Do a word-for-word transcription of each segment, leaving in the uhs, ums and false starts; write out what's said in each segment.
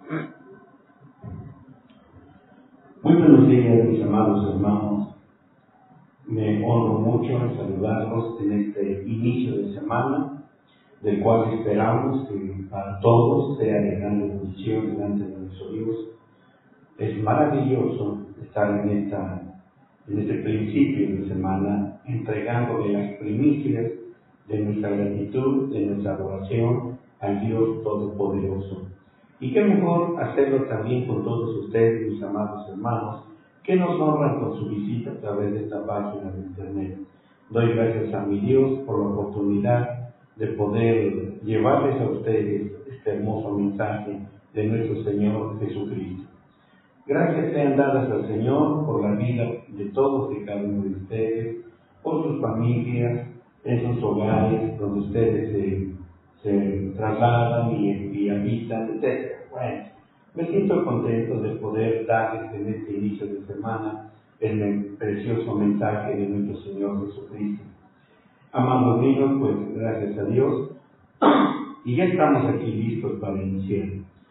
Muy buenos días, mis amados hermanos. Me honro mucho en saludarlos en este inicio de semana, del cual esperamos que para todos sea de gran bendición delante de nuestro Dios. Es maravilloso estar en, esta, en este principio de semana entregándole las primicias de nuestra gratitud, de nuestra adoración al Dios Todopoderoso. Y qué mejor hacerlo también con todos ustedes, mis amados hermanos, que nos honran con su visita a través de esta página de internet. Doy gracias a mi Dios por la oportunidad de poder llevarles a ustedes este hermoso mensaje de nuestro Señor Jesucristo. Gracias sean dadas al Señor por la vida de todos y cada uno de ustedes, por sus familias, en sus hogares, donde ustedes se, se trasladan y, y habitan, etcétera. Bueno, me siento contento de poder darles en este inicio de semana el precioso mensaje de nuestro Señor Jesucristo. Amados míos, pues gracias a Dios, y ya estamos aquí listos para iniciar.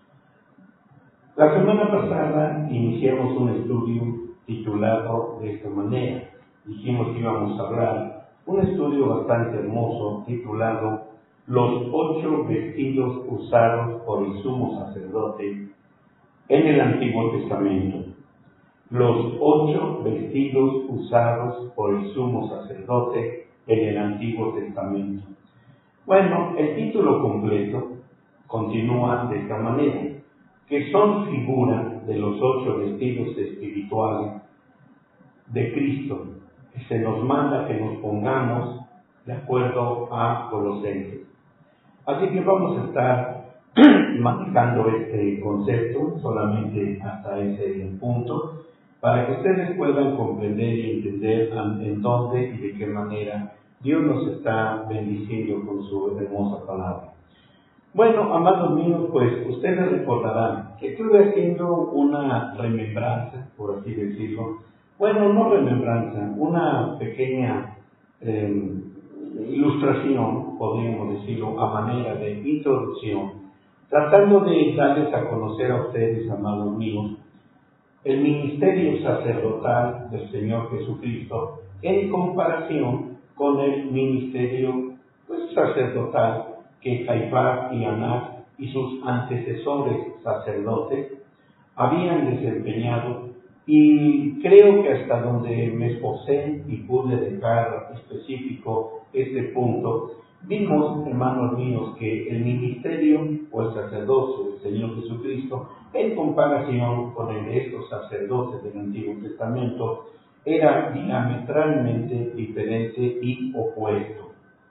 La semana pasada iniciamos un estudio titulado de esta manera. Dijimos que íbamos a hablar un estudio bastante hermoso titulado Los ocho vestidos usados por el sumo sacerdote en el Antiguo Testamento. Los ocho vestidos usados por el sumo sacerdote en el Antiguo Testamento. Bueno, el título completo continúa de esta manera, que son figura de los ocho vestidos espirituales de Cristo, que se nos manda que nos pongamos de acuerdo a Colosenses. Así que vamos a estar manejando este concepto solamente hasta ese punto, para que ustedes puedan comprender y entender en dónde y de qué manera Dios nos está bendiciendo con su hermosa palabra. Bueno, amados míos, pues ustedes recordarán que estuve haciendo una remembranza, por así decirlo. Bueno, no remembranza, una pequeña eh, ilustración, podríamos decirlo, a manera de introducción, tratando de darles a conocer a ustedes, amados míos, el ministerio sacerdotal del Señor Jesucristo en comparación con el ministerio pues, sacerdotal que Caifás y Anás y sus antecesores sacerdotes habían desempeñado, y creo que hasta donde me esforcé y pude dejar específico este punto, vimos, hermanos míos, que el ministerio o el sacerdocio del Señor Jesucristo, en comparación con el de estos sacerdotes del Antiguo Testamento, era diametralmente diferente y opuesto.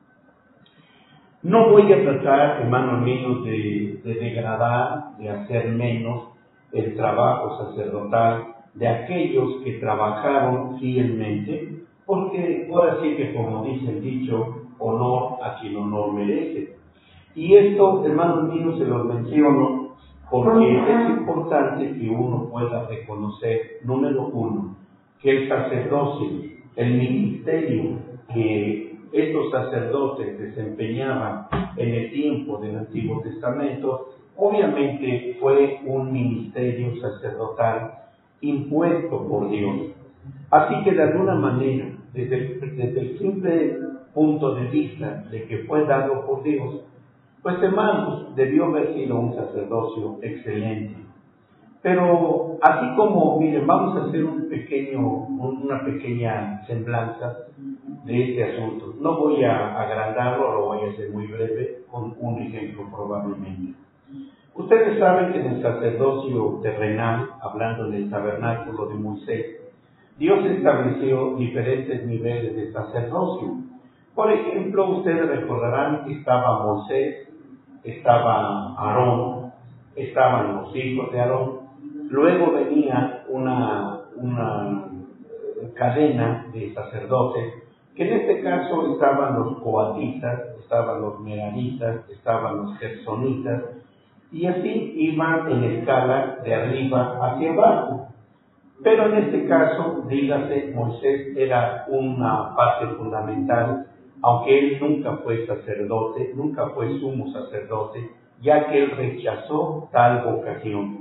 No voy a tratar, hermanos míos, de, de degradar, de hacer menos el trabajo sacerdotal de aquellos que trabajaron fielmente, porque ahora sí que, como dice el dicho, honor a quien honor merece. Y esto, hermanos míos, se los menciono porque es importante que uno pueda reconocer, número uno, que el sacerdocio, el ministerio que estos sacerdotes desempeñaban en el tiempo del Antiguo Testamento, obviamente fue un ministerio sacerdotal impuesto por Dios. Así que de alguna manera, desde, desde el simple punto de vista de que fue dado por Dios, pues hermanos, debió haber sido un sacerdocio excelente. Pero así como, miren, vamos a hacer un pequeño, una pequeña semblanza de este asunto. No voy a agrandarlo, lo voy a hacer muy breve con un ejemplo probablemente. Ustedes saben que en el sacerdocio terrenal, hablando del tabernáculo de Moisés, Dios estableció diferentes niveles de sacerdocio. Por ejemplo, ustedes recordarán que estaba Moisés, estaba Aarón, estaban los hijos de Aarón, luego venía una, una cadena de sacerdotes, que en este caso estaban los coatitas, estaban los meraritas, estaban los gersonitas, y así iban en escala de arriba hacia abajo. Pero en este caso, dígase, Moisés era una parte fundamental, aunque él nunca fue sacerdote, nunca fue sumo sacerdote, ya que él rechazó tal vocación.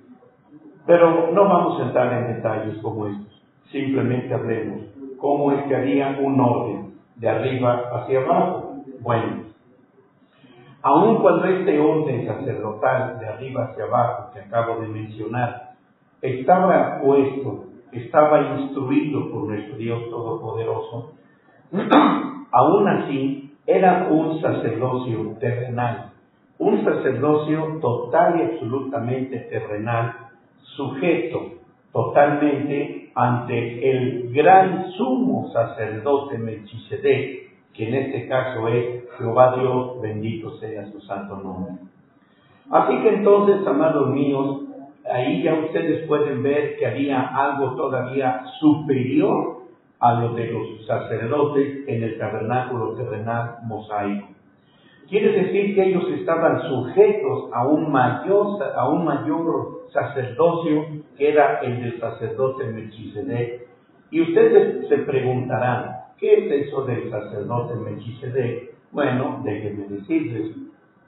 Pero no vamos a entrar en detalles como estos, simplemente hablemos cómo es que había un orden de arriba hacia abajo. Bueno, aun cuando este orden sacerdotal de arriba hacia abajo que acabo de mencionar estaba puesto, estaba instruido por nuestro Dios Todopoderoso, aún así era un sacerdocio terrenal, un sacerdocio total y absolutamente terrenal, sujeto totalmente ante el gran sumo sacerdote Melquisedec, que en este caso es Jehová Dios, bendito sea su santo nombre. Así que entonces, amados míos, ahí ya ustedes pueden ver que había algo todavía superior a lo de los sacerdotes en el tabernáculo terrenal mosaico. Quiere decir que ellos estaban sujetos a un mayor, a un mayor sacerdocio que era el del sacerdote Melquisedec. Y ustedes se preguntarán, ¿qué es eso del sacerdote Melquisedec? Bueno, déjenme decirles.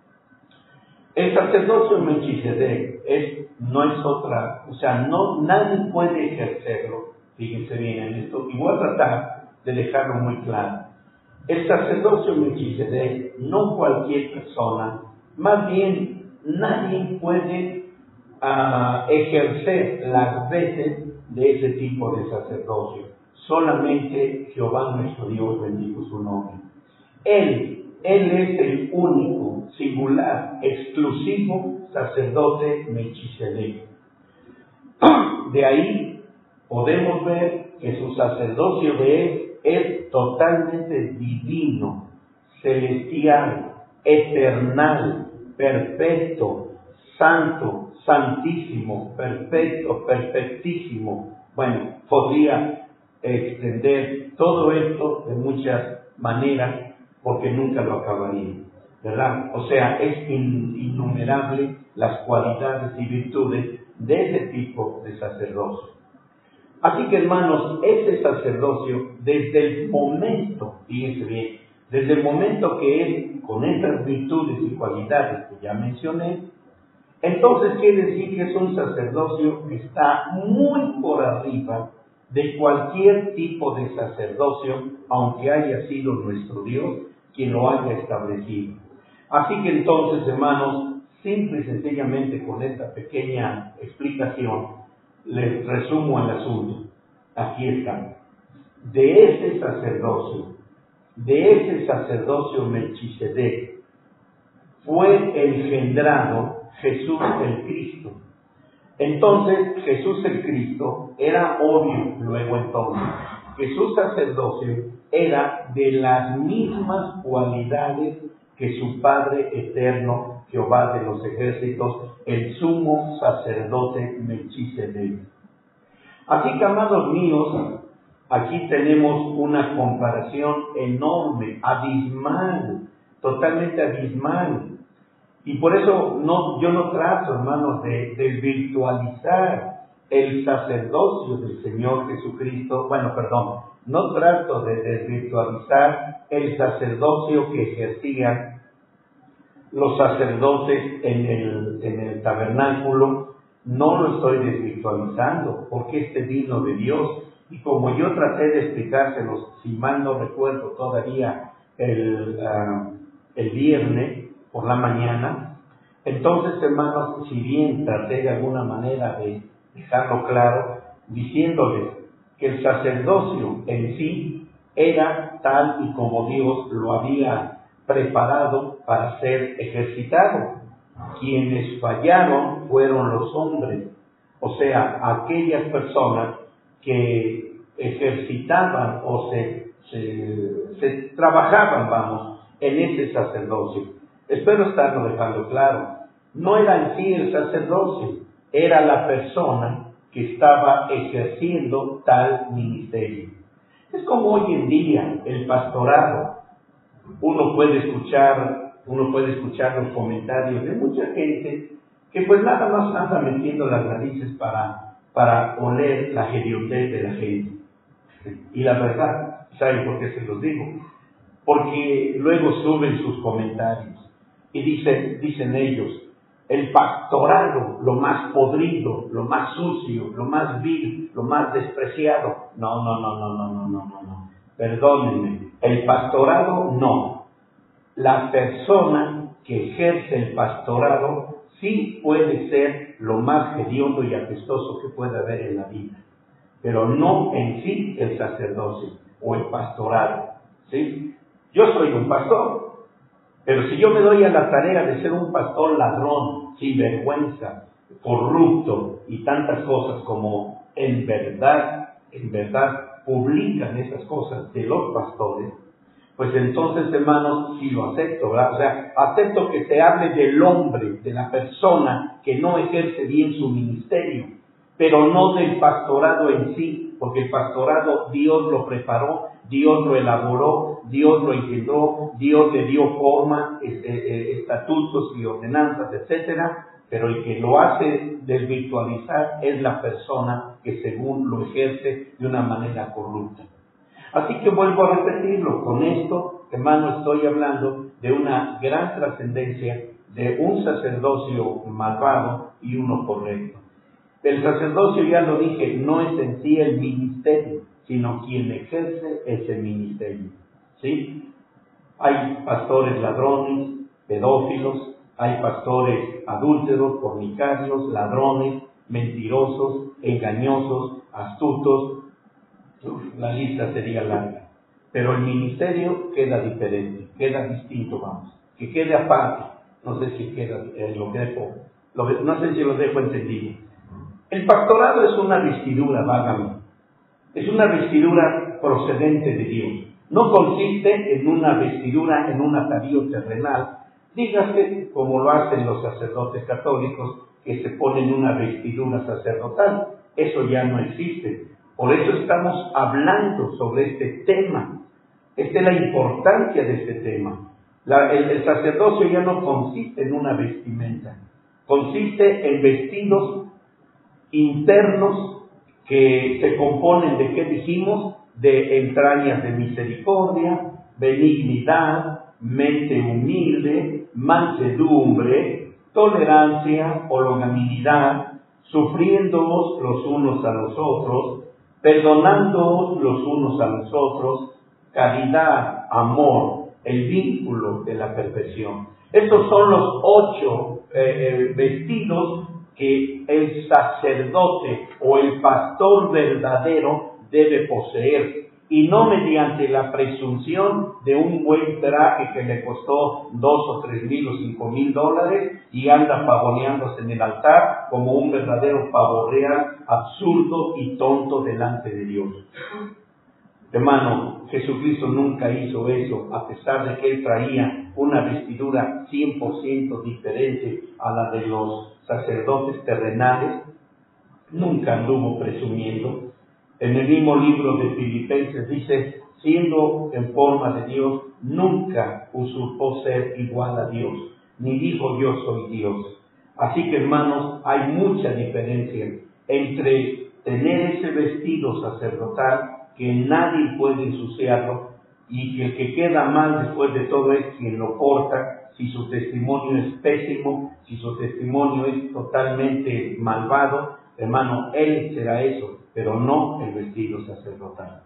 El sacerdocio Melquisedec es, no es otra, o sea, no, nadie puede ejercerlo, fíjense bien en esto, y voy a tratar de dejarlo muy claro. El sacerdocio Melquisedec, no cualquier persona, más bien nadie puede uh, ejercer las veces de ese tipo de sacerdocio. Solamente Jehová nuestro Dios, bendito su nombre. Él, Él es el único, singular, exclusivo sacerdote Melquisedec. De ahí podemos ver que su sacerdocio de él es totalmente divino, celestial, eternal, perfecto, santo, santísimo, perfecto, perfectísimo. Bueno, podría extender todo esto de muchas maneras porque nunca lo acabaría, ¿verdad? O sea, es innumerable las cualidades y virtudes de ese tipo de sacerdocio. Así que, hermanos, ese sacerdocio, desde el momento, fíjense bien, desde el momento que es con estas virtudes y cualidades que ya mencioné, entonces quiere decir que es un sacerdocio que está muy por arriba de cualquier tipo de sacerdocio, aunque haya sido nuestro Dios quien lo haya establecido. Así que entonces, hermanos, simple y sencillamente con esta pequeña explicación, les resumo el asunto. Aquí está. De ese sacerdocio, de ese sacerdocio Melquisedec, fue engendrado Jesús el Cristo. Entonces, Jesús el Cristo era obvio, luego entonces, que su sacerdocio era de las mismas cualidades que su Padre eterno, Jehová de los ejércitos, el sumo sacerdote Melquisedec. Así que, amados míos, aquí tenemos una comparación enorme, abismal, totalmente abismal. Y por eso no, yo no trato, hermanos, de desvirtualizar el sacerdocio del Señor Jesucristo. Bueno, perdón, no trato de desvirtualizar el sacerdocio que ejercían los sacerdotes en el, en el tabernáculo. No lo estoy desvirtualizando, porque este vino de Dios, y como yo traté de explicárselos, si mal no recuerdo todavía el, uh, el viernes por la mañana, entonces, hermanos, si bien traté de alguna manera de dejarlo claro, diciéndoles que el sacerdocio en sí era tal y como Dios lo había preparado para ser ejercitado. Quienes fallaron fueron los hombres, o sea, aquellas personas que ejercitaban o se, se, se trabajaban, vamos, en ese sacerdocio. Espero estarlo dejando claro. No era en sí el sacerdocio, era la persona que estaba ejerciendo tal ministerio. Es como hoy en día el pastorado. Uno puede escuchar Uno puede escuchar los comentarios de mucha gente que pues nada más anda metiendo las narices para, para oler la hediondez de la gente. Y la verdad, ¿saben por qué se los digo? Porque luego suben sus comentarios Y dice, dicen ellos, el pastorado, lo más podrido, lo más sucio, lo más vil, lo más despreciado. No, no, no, no, no, no, no, no, no. Perdónenme, el pastorado no. La persona que ejerce el pastorado sí puede ser lo más hediondo y apestoso que pueda haber en la vida, pero no en sí el sacerdocio o el pastorado, ¿sí? Yo soy un pastor, pero si yo me doy a la tarea de ser un pastor ladrón, sinvergüenza, corrupto y tantas cosas como en verdad, en verdad publican esas cosas de los pastores, pues entonces, hermanos, sí lo acepto, ¿verdad? O sea, acepto que se hable del hombre, de la persona que no ejerce bien su ministerio, pero no del pastorado en sí, porque el pastorado Dios lo preparó, Dios lo elaboró, Dios lo engendró, Dios le dio forma, este, estatutos y ordenanzas, etcétera, pero el que lo hace desvirtualizar es la persona que según lo ejerce de una manera corrupta. Así que vuelvo a repetirlo, con esto, hermano, estoy hablando de una gran trascendencia de un sacerdocio malvado y uno correcto. El sacerdocio, ya lo dije, no es en sí el ministerio, sino quien ejerce ese ministerio, ¿sí? Hay pastores ladrones, pedófilos, hay pastores adúlteros, fornicarios, ladrones, mentirosos, engañosos, astutos. Uf, la lista sería larga, pero el ministerio queda diferente, queda distinto, vamos, que quede aparte. No sé si queda, eh, lo dejo, lo, no sé si lo dejo entendido. El pastorado es una vestidura, vágame, es una vestidura procedente de Dios. No consiste en una vestidura, en un atavío terrenal, dígase como lo hacen los sacerdotes católicos, que se ponen una vestidura sacerdotal. Eso ya no existe. Por eso estamos hablando sobre este tema. Esta es la importancia de este tema. La, el, el sacerdocio ya no consiste en una vestimenta, consiste en vestidos internos que se componen de, ¿qué dijimos? De entrañas de misericordia, benignidad, mente humilde, mansedumbre, tolerancia o longanimidad, sufriéndoos los unos a los otros, perdonándoos los unos a los otros, caridad, amor, el vínculo de la perfección. Estos son los ocho eh, vestidos que el sacerdote o el pastor verdadero debe poseer, y no mediante la presunción de un buen traje que le costó dos o tres mil o cinco mil dólares y anda pavoneándose en el altar como un verdadero pavo real, absurdo y tonto delante de Dios. Hermano, Jesucristo nunca hizo eso, a pesar de que Él traía una vestidura cien por ciento diferente a la de los sacerdotes terrenales. Nunca anduvo presumiendo. En el mismo libro de Filipenses dice, siendo en forma de Dios, nunca usurpó ser igual a Dios, ni dijo yo soy Dios. Así que, hermanos, hay mucha diferencia entre tener ese vestido sacerdotal, que nadie puede ensuciarlo, y que el que queda mal después de todo es quien lo porta. Si su testimonio es pésimo, si su testimonio es totalmente malvado, hermano, él será eso, pero no el vestido sacerdotal.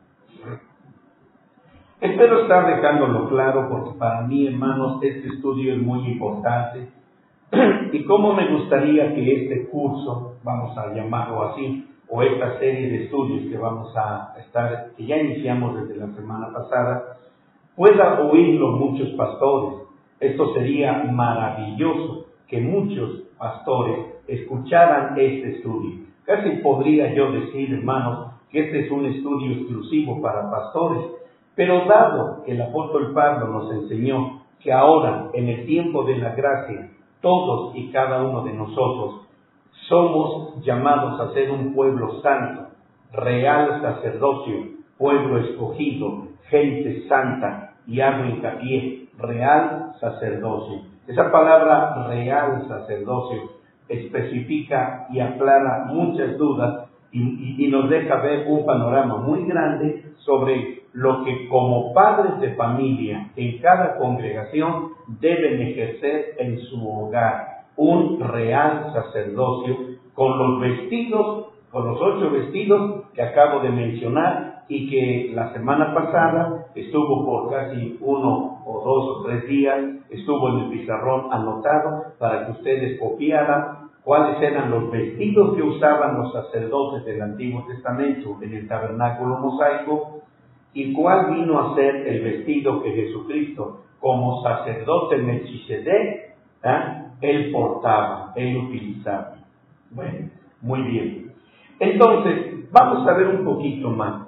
Espero estar dejándolo claro, porque para mí, hermanos, este estudio es muy importante. Y cómo me gustaría que este curso, vamos a llamarlo así, o esta serie de estudios que vamos a estar, que ya iniciamos desde la semana pasada, pueda oírlo muchos pastores. Esto sería maravilloso, que muchos pastores escucharan este estudio. Casi podría yo decir, hermanos, que este es un estudio exclusivo para pastores, pero dado que el apóstol Pablo nos enseñó que ahora, en el tiempo de la gracia, todos y cada uno de nosotros somos llamados a ser un pueblo santo, real sacerdocio, pueblo escogido, gente santa, y hago hincapié, real sacerdocio. Esa palabra real sacerdocio especifica y aclara muchas dudas y, y, y nos deja ver un panorama muy grande sobre lo que como padres de familia en cada congregación deben ejercer en su hogar, un real sacerdocio con los vestidos, con los ocho vestidos que acabo de mencionar y que la semana pasada estuvo por casi uno o dos o tres días, estuvo en el pizarrón anotado para que ustedes copiaran cuáles eran los vestidos que usaban los sacerdotes del Antiguo Testamento en el tabernáculo mosaico y cuál vino a ser el vestido que Jesucristo, como sacerdote Melquisedec, ¿eh? él portaba, él utilizaba. Bueno, muy bien. Entonces, vamos a ver un poquito más.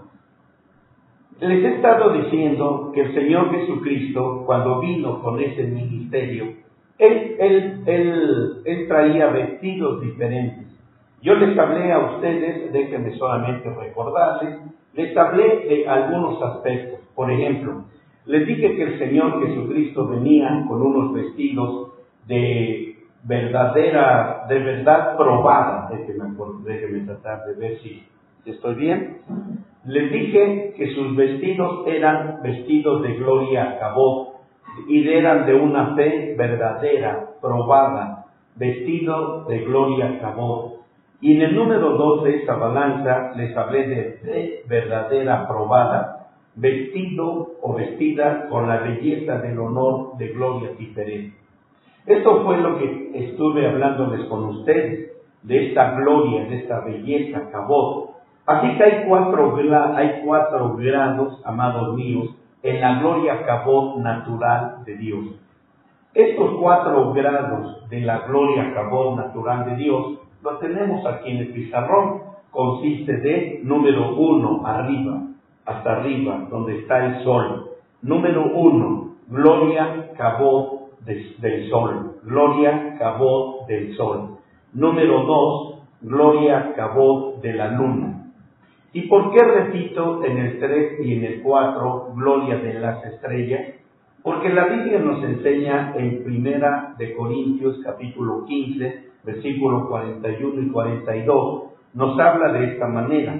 Les he estado diciendo que el Señor Jesucristo, cuando vino con ese ministerio, él, él, él, él traía vestidos diferentes. Yo les hablé a ustedes, déjenme solamente recordarles, les hablé de algunos aspectos. Por ejemplo, les dije que el Señor Jesucristo venía con unos vestidos de verdadera, de verdad probada. Déjenme, déjenme tratar de ver si, si estoy bien. Les dije que sus vestidos eran vestidos de gloria cabot y eran de una fe verdadera, probada, vestidos de gloria cabot. Y en el número dos de esta balanza les hablé de fe verdadera, probada, vestido o vestida con la belleza del honor de gloria diferente. Esto fue lo que estuve hablándoles con ustedes, de esta gloria, de esta belleza cabot. Así que hay cuatro, hay cuatro grados, amados míos, en la gloria cabot natural de Dios. Estos cuatro grados de la gloria cabot natural de Dios lo tenemos aquí en el pizarrón. Consiste de número uno, arriba, hasta arriba, donde está el sol. Número uno, gloria cabot de, del sol. Gloria cabot del sol. Número dos, gloria cabot de la luna. ¿Y por qué repito en el tres y en el cuatro, gloria de las estrellas? Porque la Biblia nos enseña en Primera de Corintios, capítulo quince, versículos cuarenta y uno y cuarenta y dos, nos habla de esta manera.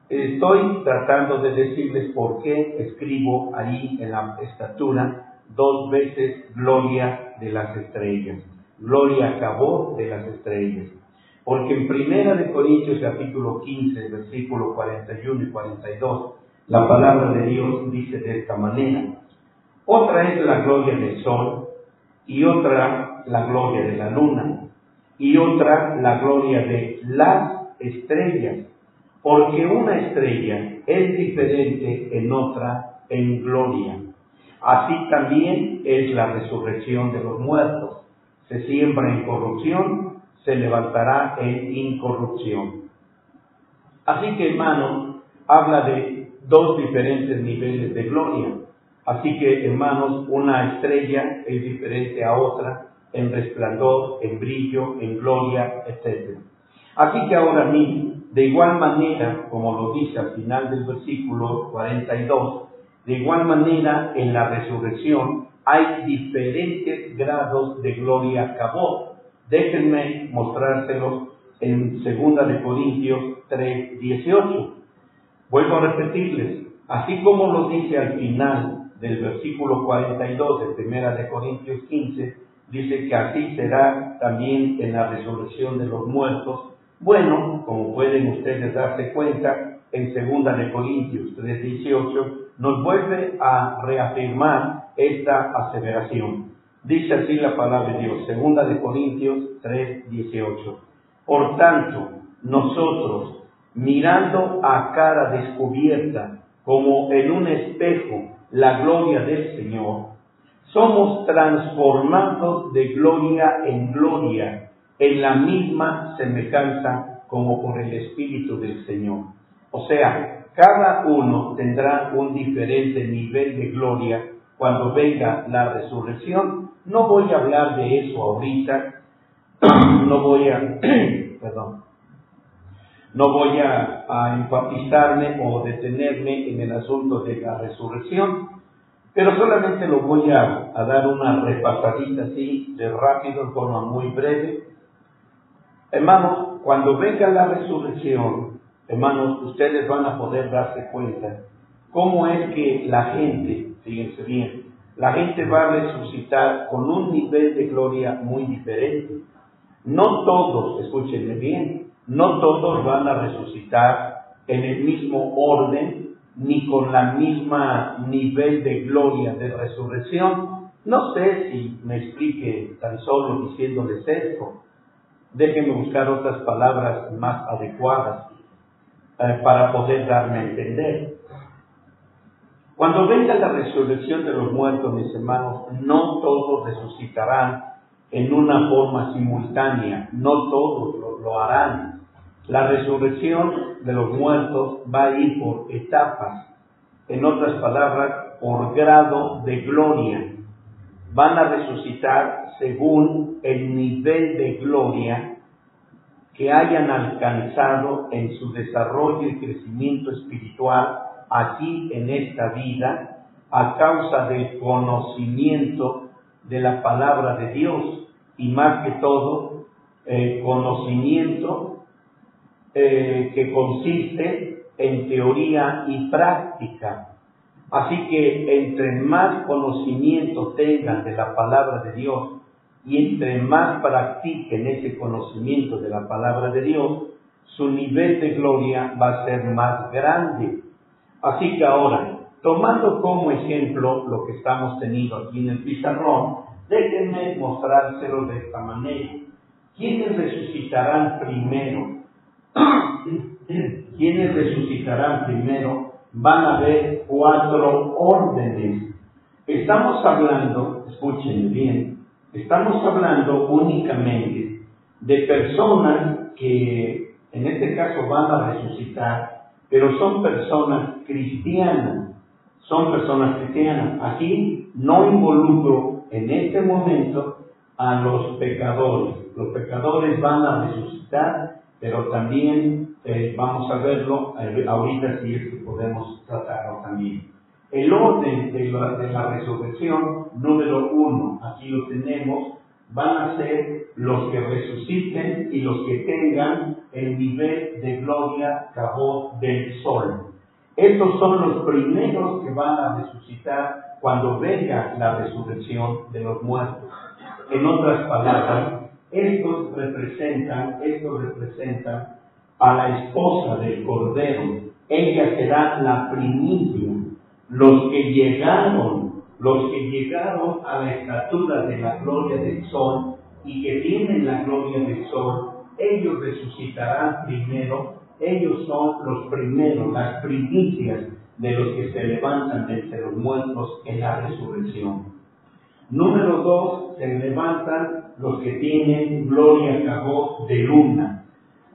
Estoy tratando de decirles por qué escribo ahí en la estatura dos veces gloria de las estrellas. Gloria cabot de las estrellas. Porque en Primera de Corintios capítulo quince, versículos cuarenta y uno y cuarenta y dos, la palabra de Dios dice de esta manera: otra es la gloria del sol, y otra la gloria de la luna, y otra la gloria de las estrellas, porque una estrella es diferente en otra en gloria. Así también es la resurrección de los muertos. Se siembra en corrupción, se levantará en incorrupción. Así que, hermanos, habla de dos diferentes niveles de gloria. Así que, hermanos, una estrella es diferente a otra en resplandor, en brillo, en gloria, etcétera. Así que ahora mismo, de igual manera, como lo dice al final del versículo cuarenta y dos, de igual manera en la resurrección hay diferentes grados de gloria cabot. Déjenme mostrárselos en Segunda de Corintios tres, dieciocho. Vuelvo a repetirles, así como lo dice al final del versículo cuarenta y dos de Primera de Corintios quince, dice que así será también en la resurrección de los muertos. Bueno, como pueden ustedes darse cuenta, en Segunda de Corintios tres, dieciocho nos vuelve a reafirmar esta aseveración. Dice así la palabra de Dios, Segunda de Corintios tres, dieciocho. Por tanto, nosotros, mirando a cara descubierta, como en un espejo, la gloria del Señor, somos transformados de gloria en gloria, en la misma semejanza como por el Espíritu del Señor. O sea, cada uno tendrá un diferente nivel de gloria cuando venga la resurrección. No voy a hablar de eso ahorita, no voy a, perdón, no voy a, a enfatizarme o detenerme en el asunto de la resurrección, pero solamente lo voy a, a dar una repasadita así, de rápido, en forma muy breve. Hermanos, cuando venga la resurrección, hermanos, ustedes van a poder darse cuenta cómo es que la gente, fíjense bien, la gente va a resucitar con un nivel de gloria muy diferente. No todos, escúchenme bien, no todos van a resucitar en el mismo orden ni con la misma nivel de gloria de resurrección. No sé si me explique tan solo diciéndoles esto. Déjenme buscar otras palabras más adecuadas eh, para poder darme a entender. Cuando venga la resurrección de los muertos, mis hermanos, no todos resucitarán en una forma simultánea, no todos lo, lo harán. La resurrección de los muertos va a ir por etapas, en otras palabras, por grado de gloria. Van a resucitar según el nivel de gloria que hayan alcanzado en su desarrollo y crecimiento espiritual aquí en esta vida, a causa del conocimiento de la palabra de Dios, y más que todo, el conocimiento eh, que consiste en teoría y práctica. Así que entre más conocimiento tengan de la palabra de Dios y entre más practiquen ese conocimiento de la palabra de Dios, su nivel de gloria va a ser más grande. Así que ahora, tomando como ejemplo lo que estamos teniendo aquí en el pizarrón, déjenme mostrárselo de esta manera. ¿Quiénes resucitarán primero? ¿Quiénes resucitarán primero? Van a haber cuatro órdenes. Estamos hablando, escuchen bien, estamos hablando únicamente de personas que en este caso van a resucitar, pero son personas cristianas, son personas cristianas. Aquí no involucro en este momento a los pecadores. Los pecadores van a resucitar, pero también eh, vamos a verlo eh, ahorita si es que podemos tratarlo también. El orden de la, de la resurrección, número uno, aquí lo tenemos, van a ser los que resuciten y los que tengan el nivel de gloria cabot del sol. Estos son los primeros que van a resucitar cuando venga la resurrección de los muertos. En otras palabras, estos representan, estos representan a la esposa del Cordero. Ella será la primicia. Los que llegaron, los que llegaron a la estatura de la gloria del sol y que tienen la gloria del sol, ellos resucitarán primero. Ellos son los primeros, las primicias de los que se levantan de entre los muertos en la resurrección. Número dos, se levantan los que tienen gloria cabot de luna.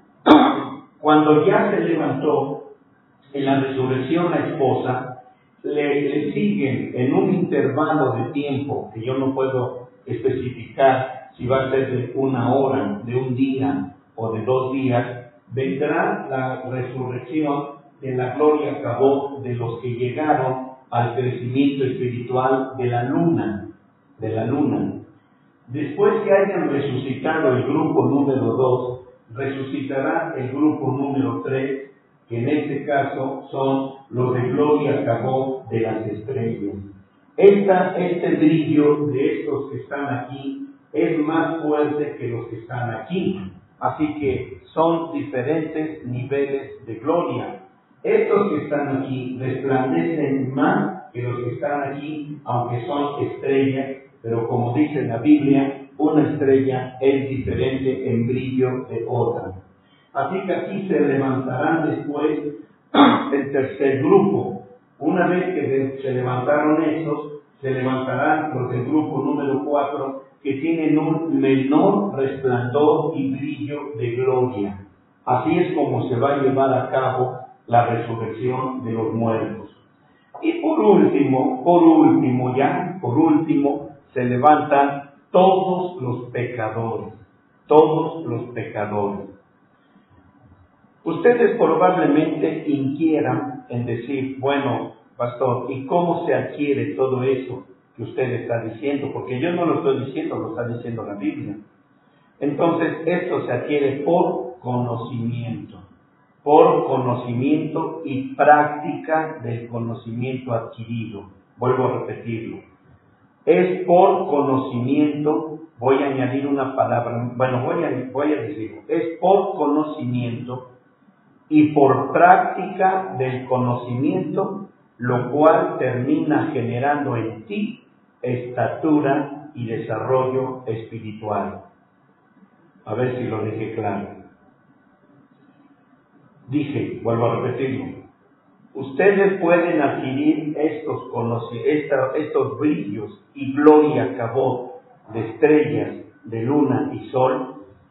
Cuando ya se levantó en la resurrección la esposa, le, le siguen en un intervalo de tiempo que yo no puedo especificar si va a ser de una hora, de un día o de dos días, vendrá la resurrección de la gloria cabot de los que llegaron al crecimiento espiritual de la luna, de la luna. Después que hayan resucitado el grupo número dos, resucitará el grupo número tres, que en este caso son los de gloria cabot de las estrellas. Esta, este brillo de estos que están aquí es más fuerte que los que están aquí. Así que son diferentes niveles de gloria. Estos que están aquí resplandecen más que los que están aquí, aunque son estrellas, pero como dice la Biblia, una estrella es diferente en brillo de otra. Así que aquí se levantarán después el tercer grupo. Una vez que se levantaron estos, se levantarán los del grupo número cuatro, que tienen un menor resplandor y brillo de gloria. Así es como se va a llevar a cabo la resurrección de los muertos. Y por último, por último ya, por último, se levantan todos los pecadores, todos los pecadores. Ustedes probablemente inquieran en decir, bueno, pastor, ¿y cómo se adquiere todo eso que usted está diciendo? Porque yo no lo estoy diciendo, lo está diciendo la Biblia. Entonces, esto se adquiere por conocimiento, por conocimiento y práctica del conocimiento adquirido. Vuelvo a repetirlo. Es por conocimiento, voy a añadir una palabra, bueno, voy a, voy a decirlo, es por conocimiento y por práctica del conocimiento, lo cual termina generando en ti estatura y desarrollo espiritual. A ver si lo dejé claro. Dije, vuelvo a repetirlo, ustedes pueden adquirir estos, estos, estos brillos y gloria cabot de estrellas, de luna y sol.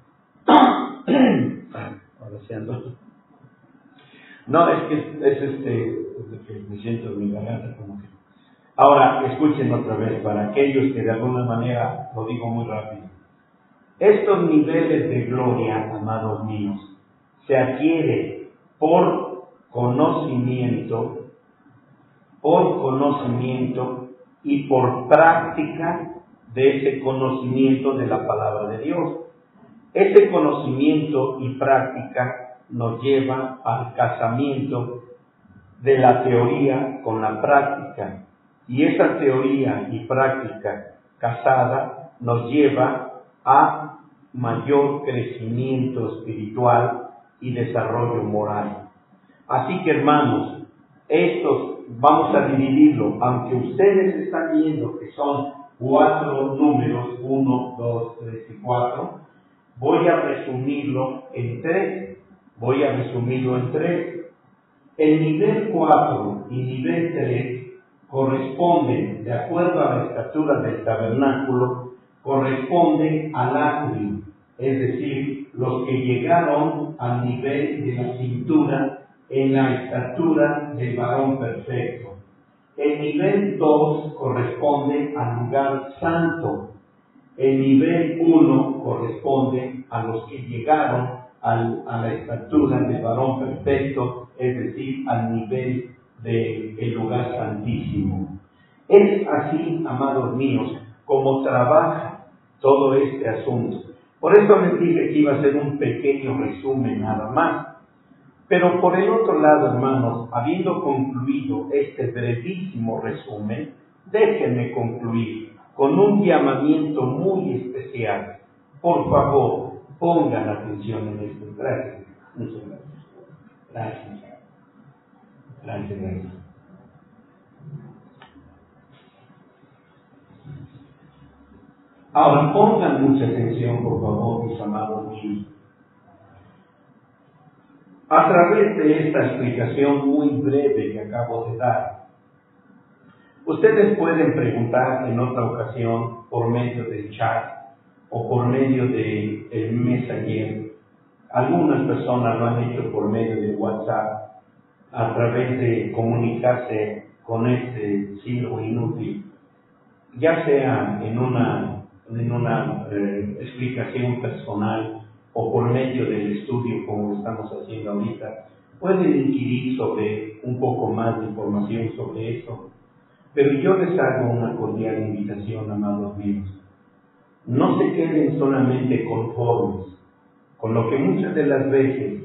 No, es que es este, es que me siento en mi garganta como que. Ahora, escuchen otra vez, para aquellos que de alguna manera, lo digo muy rápido. Estos niveles de gloria, amados míos, se adquieren por conocimiento, por conocimiento y por práctica de ese conocimiento de la palabra de Dios. Ese conocimiento y práctica nos lleva al casamiento de la teoría con la práctica. Y esa teoría y práctica casada nos lleva a mayor crecimiento espiritual y desarrollo moral. Así que, hermanos, estos vamos a dividirlo, aunque ustedes están viendo que son cuatro números, uno, dos, tres y cuatro, voy a resumirlo en tres. Voy a resumirlo en tres. El nivel cuatro y nivel tres corresponden, de acuerdo a la estatura del tabernáculo, corresponden al atrio, es decir, los que llegaron al nivel de la cintura en la estatura del varón perfecto. El nivel dos corresponde al lugar santo. El nivel uno corresponde a los que llegaron al, a la estatura del varón perfecto, es decir, al nivel del lugar santísimo. Es así, amados míos, como trabaja todo este asunto. Por eso les dije que iba a ser un pequeño resumen nada más. Pero por el otro lado, hermanos, habiendo concluido este brevísimo resumen, déjenme concluir con un llamamiento muy especial. Por favor, pongan atención en esto. Gracias. Muchas gracias. Gracias. Gracias, gracias. Ahora pongan mucha atención, por favor, mis amados míos. A través de esta explicación muy breve que acabo de dar, ustedes pueden preguntar en otra ocasión por medio del chat o por medio de el Messenger. Algunas personas lo han hecho por medio de WhatsApp, a través de comunicarse con este siglo inútil, ya sea en una, en una eh, explicación personal o por medio del estudio como lo estamos haciendo ahorita. Pueden inquirir sobre un poco más de información sobre eso, pero yo les hago una cordial invitación, amados míos. No se queden solamente conformes con lo que muchas de las veces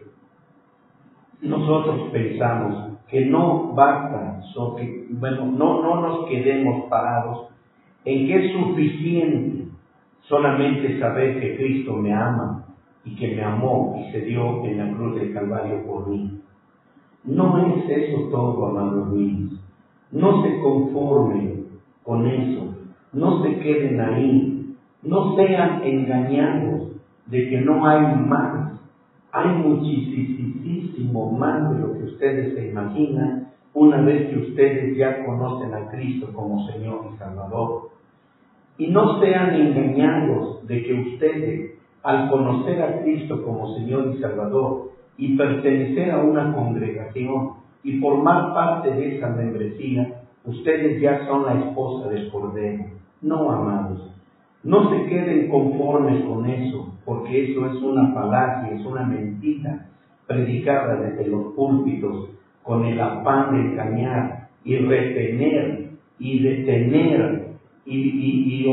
nosotros pensamos que no basta, so que, bueno, no, no nos quedemos parados en que es suficiente solamente saber que Cristo me ama y que me amó y se dio en la cruz del Calvario por mí. No es eso todo, amados míos. No se conformen con eso, no se queden ahí, no sean engañados de que no hay más. Hay muchísimo más de lo que ustedes se imaginan una vez que ustedes ya conocen a Cristo como Señor y Salvador. Y no sean engañados de que ustedes, al conocer a Cristo como Señor y Salvador y pertenecer a una congregación y formar parte de esa membresía, ustedes ya son la esposa del Cordero. No, amados. No se queden conformes con eso, porque eso es una falacia, es una mentira predicada desde los púlpitos con el afán de engañar y retener y detener y, y, y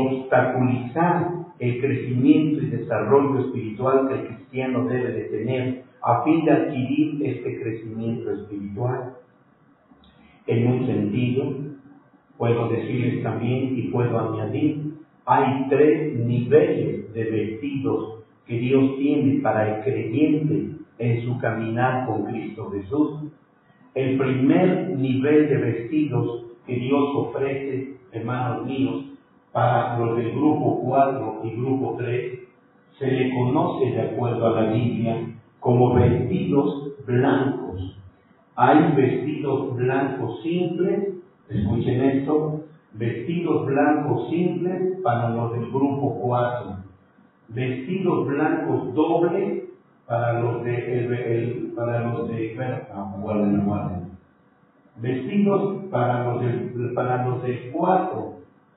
obstaculizar el crecimiento y desarrollo espiritual que el cristiano debe de tener a a fin de adquirir este crecimiento espiritual. En un sentido, puedo decirles también y puedo añadir, hay tres niveles de vestidos que Dios tiene para el creyente en su caminar con Cristo Jesús. El primer nivel de vestidos que Dios ofrece, hermanos míos, para los del grupo cuatro y grupo tres, se le conoce de acuerdo a la Biblia como vestidos blancos. Hay vestidos blancos simples, escuchen esto, vestidos blancos simples para los del grupo cuatro, vestidos blancos dobles para los de, el, el, para los de, bueno, guarden, guarden, vestidos para los del, para los del cuatro,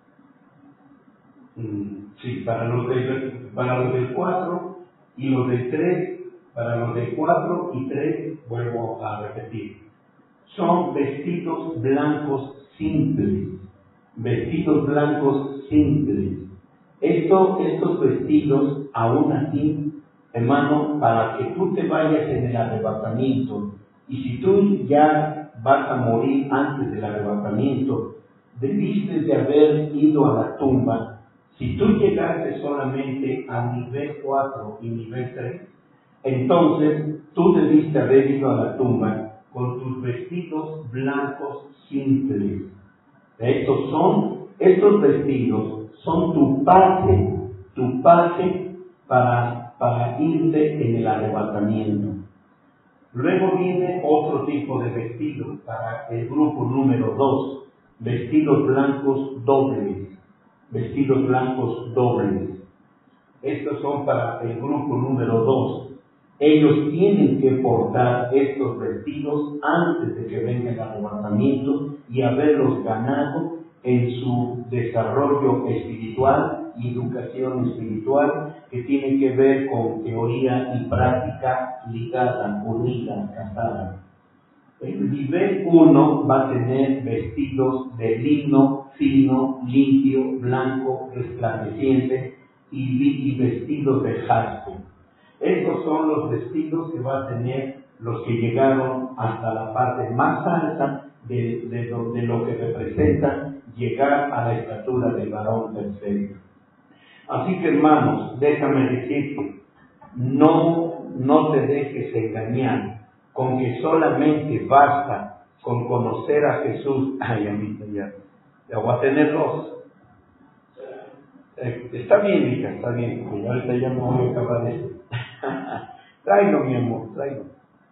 sí, para los del, para los del cuatro y los del tres, para los del cuatro y tres, vuelvo a repetir, son vestidos blancos simples, vestidos blancos simples. Esto, estos vestidos, aún así, hermano, para que tú te vayas en el arrebatamiento, y si tú ya vas a morir antes del arrebatamiento, debiste de haber ido a la tumba. Si tú llegaste solamente a nivel cuatro y nivel tres, entonces tú debiste haber ido a la tumba con tus vestidos blancos simples. Estos son, estos vestidos son tu pase, tu pase para, para irte en el arrebatamiento. Luego viene otro tipo de vestido para el grupo número dos, vestidos blancos dobles, vestidos blancos dobles. Estos son para el grupo número dos. Ellos tienen que portar estos vestidos antes de que venga el arrebatamiento y haberlos ganado en su desarrollo espiritual y educación espiritual, que tiene que ver con teoría y práctica ligada, unida, casada. El nivel uno va a tener vestidos de lino fino, limpio, blanco, resplandeciente y, y vestidos de jaspe. Estos son los vestidos que va a tener los que llegaron hasta la parte más alta de, de, lo, de lo que representa llegar a la estatura del varón perfecto. Así que, hermanos, déjame decirte, no, no te dejes engañar con que solamente basta con conocer a Jesús. Ay, amita, ya, ya voy a tener dos. Eh, está bien, hija, está bien, porque ahorita ya no voy a acabar de esto. Tráelo, mi amor, tráelo.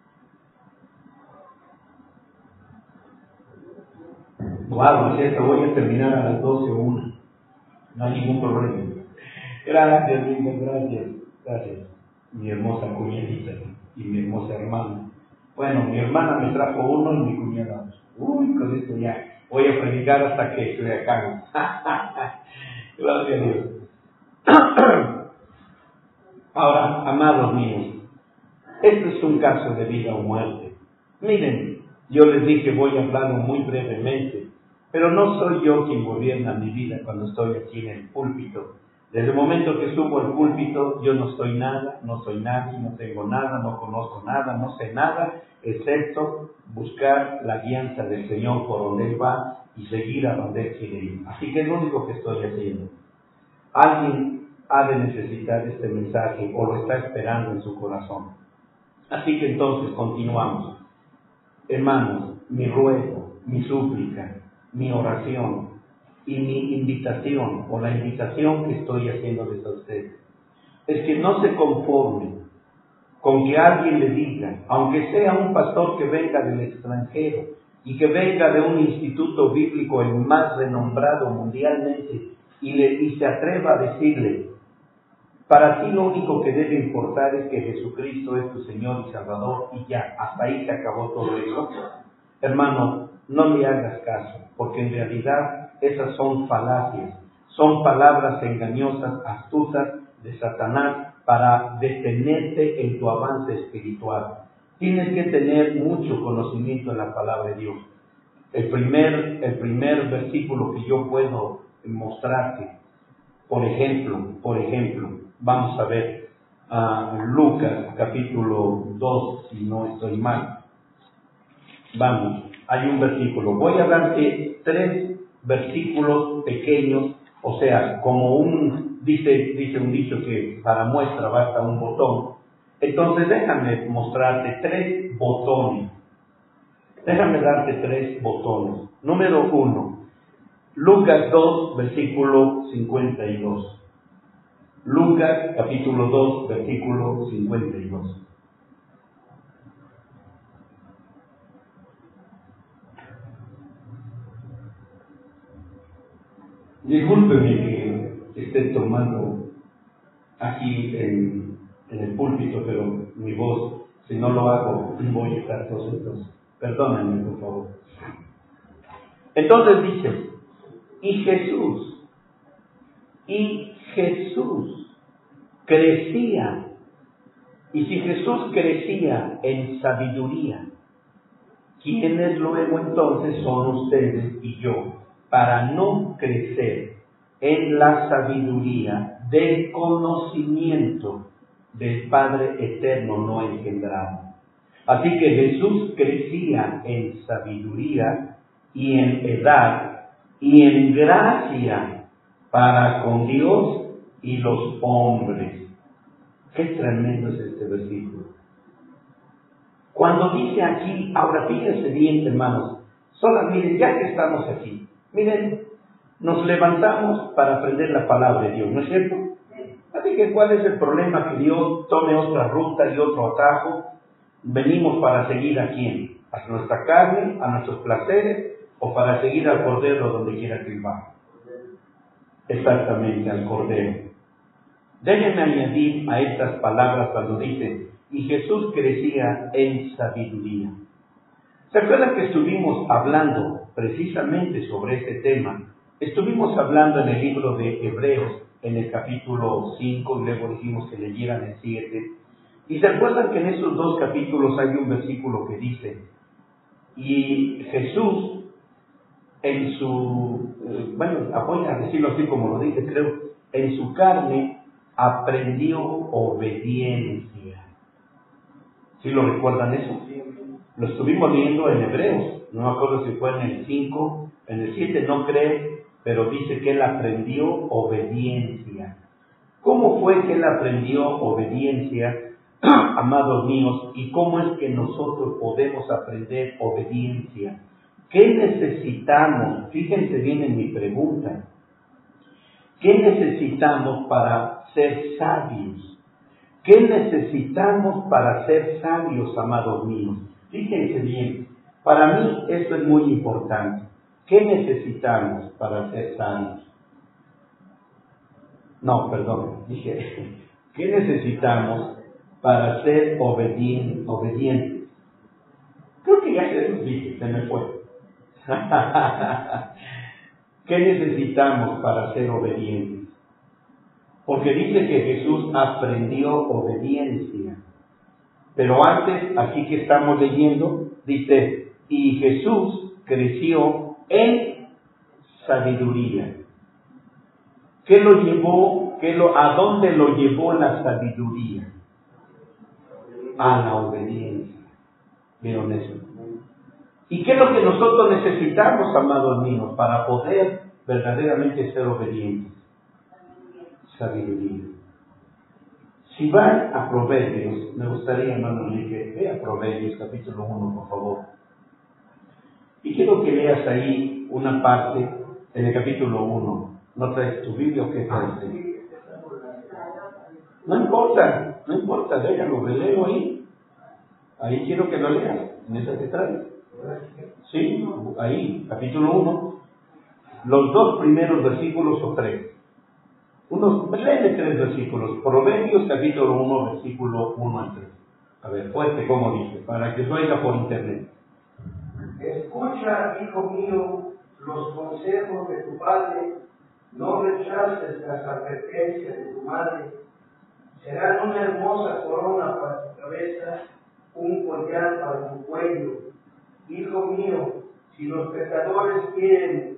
Guau, cierto, voy a terminar a las doce o una. No hay ningún problema. Gracias, linda, gracias, gracias. Mi hermosa cuñadita y mi hermosa hermana. Bueno, mi hermana me trajo uno y mi cuñada dos. Uy, con esto ya voy a predicar hasta que se me acabe. Gracias a Dios. Ahora, amados míos, esto es un caso de vida o muerte. Miren, yo les dije voy a hablar muy brevemente, pero no soy yo quien gobierna mi vida cuando estoy aquí en el púlpito. Desde el momento que subo al púlpito, yo no soy nada, no soy nadie, no tengo nada, no conozco nada, no sé nada, excepto buscar la guianza del Señor por donde Él va y seguir a donde Él quiere ir. Así que es lo único que estoy haciendo. Alguien ha de necesitar este mensaje o lo está esperando en su corazón. Así que entonces continuamos. Hermanos, mi ruego, mi súplica, mi oración y mi invitación o la invitación que estoy haciéndoles a ustedes es que no se conformen con que alguien le diga, aunque sea un pastor que venga del extranjero y que venga de un instituto bíblico el más renombrado mundialmente y, le, y se atreva a decirle, para ti lo único que debe importar es que Jesucristo es tu Señor y Salvador y ya, hasta ahí se acabó todo eso. Hermano, no le hagas caso, porque en realidad esas son falacias, son palabras engañosas, astutas de Satanás para detenerte en tu avance espiritual. Tienes que tener mucho conocimiento de la palabra de Dios. El primer, el primer versículo que yo puedo mostrarte, por ejemplo, por ejemplo, vamos a ver, a Lucas capítulo dos, si no estoy mal. Vamos, hay un versículo. Voy a darte tres versículos pequeños, o sea, como un, dice, dice un dicho que para muestra basta un botón. Entonces déjame mostrarte tres botones. Déjame darte tres botones. Número uno, Lucas dos, versículo cincuenta y dos. Lucas capítulo dos, versículo cincuenta y dos. Discúlpeme que esté tomando aquí en, en el púlpito, pero mi voz, si no lo hago, voy a estar todos. Perdónenme, por favor. Entonces dice, y Jesús, y Jesús crecía. Y si Jesús crecía en sabiduría, ¿quiénes luego entonces son ustedes y yo para no crecer en la sabiduría del conocimiento del Padre eterno no engendrado? Así que Jesús crecía en sabiduría y en edad y en gracia para con Dios y los hombres. Qué tremendo es este versículo. Cuando dice aquí, ahora fíjense bien, hermanos, solo miren, ya que estamos aquí, miren, nos levantamos para aprender la palabra de Dios, ¿no es cierto? Así que, ¿cuál es el problema que Dios tome otra ruta y otro atajo? Venimos para seguir a quién, a nuestra carne, a nuestros placeres, o para seguir al Cordero donde quiera que va. Exactamente, al Cordero. Déjenme añadir a estas palabras cuando dice, y Jesús crecía en sabiduría. ¿Se acuerdan que estuvimos hablando precisamente sobre este tema? Estuvimos hablando en el libro de Hebreos, en el capítulo cinco, y luego dijimos que leyeran el siete. Y se acuerdan que en esos dos capítulos hay un versículo que dice, y Jesús en su, eh, bueno, voy a decirlo así como lo dice, creo, en su carne aprendió obediencia. ¿Sí lo recuerdan eso? Lo estuvimos viendo en Hebreos, no me acuerdo si fue en el cinco, en el siete no creo, pero dice que él aprendió obediencia. ¿Cómo fue que él aprendió obediencia, amados míos? ¿Y cómo es que nosotros podemos aprender obediencia? ¿Qué necesitamos? Fíjense bien en mi pregunta. ¿Qué necesitamos para ser sabios? ¿Qué necesitamos para ser sabios, amados míos? Fíjense bien, para mí esto es muy importante. ¿Qué necesitamos para ser sabios? No, perdón, dije, ¿qué necesitamos para ser obedien- obedientes? Creo que ya se los dije, se me fue. ¿Qué necesitamos para ser obedientes? Porque dice que Jesús aprendió obediencia. Pero antes, aquí que estamos leyendo, dice, y Jesús creció en sabiduría. ¿Qué lo llevó? ¿Qué lo, ¿A dónde lo llevó la sabiduría? A la obediencia. ¿Vieron eso? ¿Y qué es lo que nosotros necesitamos, amados míos, para poder verdaderamente ser obedientes? Sabiduría. Si van a Proverbios, me gustaría, hermano, que vea Proverbios capítulo uno, por favor. Y quiero que leas ahí una parte en el capítulo uno. ¿No traes tu Biblia o qué traes? No importa, no importa, déjalo, releo ahí. Ahí quiero que lo leas, en esa que traes. Sí, ahí, capítulo uno. Los dos primeros versículos o tres. Unos, léele tres versículos. Proverbios capítulo uno, versículo uno al tres. A ver, fuerte, como dice, para que lo oiga por internet. Escucha, hijo mío, los consejos de tu padre, no rechaces las advertencias de tu madre. Serán una hermosa corona para tu cabeza, un collar para tu cuello. Hijo mío, si los pecadores quieren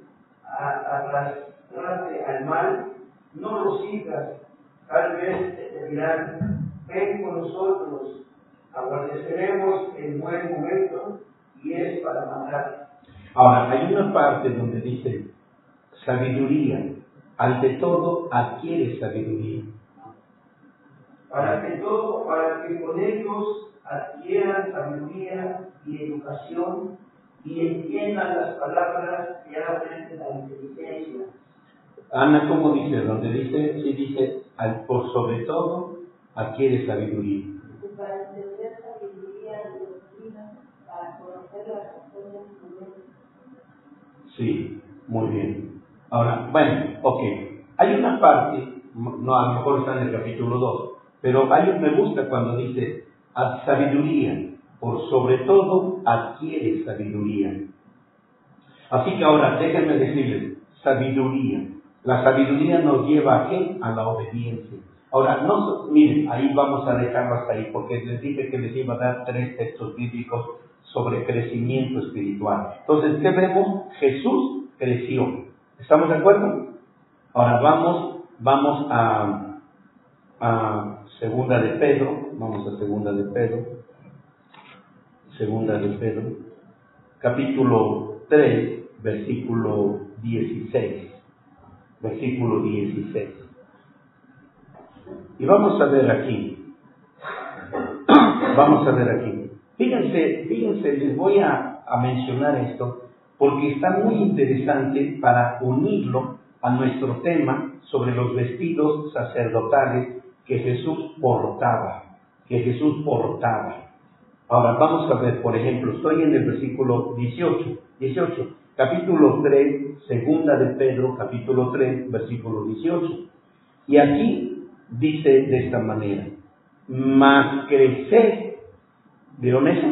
arrastrarte al mal, no lo sigas, tal vez te dirán, ven con nosotros, aguardeceremos el buen momento y es para matar. Ahora, hay una parte donde dice sabiduría. Ante todo, adquiere sabiduría. Para que todo, para que con ellos adquieran sabiduría y educación y entiendan las palabras que abren la inteligencia. Ana, ¿cómo dice? Donde dice, sí dice, al, por sobre todo, adquiere sabiduría. Para entender sabiduría y doctrina, para conocer las razones prudentes. Sí, muy bien. Ahora, bueno, ok. Hay una parte, no, a lo mejor está en el capítulo dos, pero hay, me gusta cuando dice, a sabiduría, por sobre todo, adquiere sabiduría. Así que ahora, déjenme decirles, sabiduría. La sabiduría nos lleva a qué? A la obediencia. Ahora, no, miren, ahí vamos a dejarlo hasta ahí, porque les dije que les iba a dar tres textos bíblicos sobre crecimiento espiritual. Entonces, ¿qué vemos? Jesús creció. ¿Estamos de acuerdo? Ahora vamos, vamos a, a Segunda de Pedro, vamos a Segunda de Pedro, Segunda de Pedro, capítulo tres, versículo dieciséis. Versículo dieciséis. Y vamos a ver aquí. Vamos a ver aquí. Fíjense, fíjense, les voy a, a mencionar esto porque está muy interesante para unirlo a nuestro tema sobre los vestidos sacerdotales que Jesús portaba. Que Jesús portaba. Ahora vamos a ver, por ejemplo, estoy en el versículo dieciocho. dieciocho. Capítulo tres, segunda de Pedro, capítulo tres, versículo dieciocho. Y aquí dice de esta manera, mas crecer, ¿vieron eso?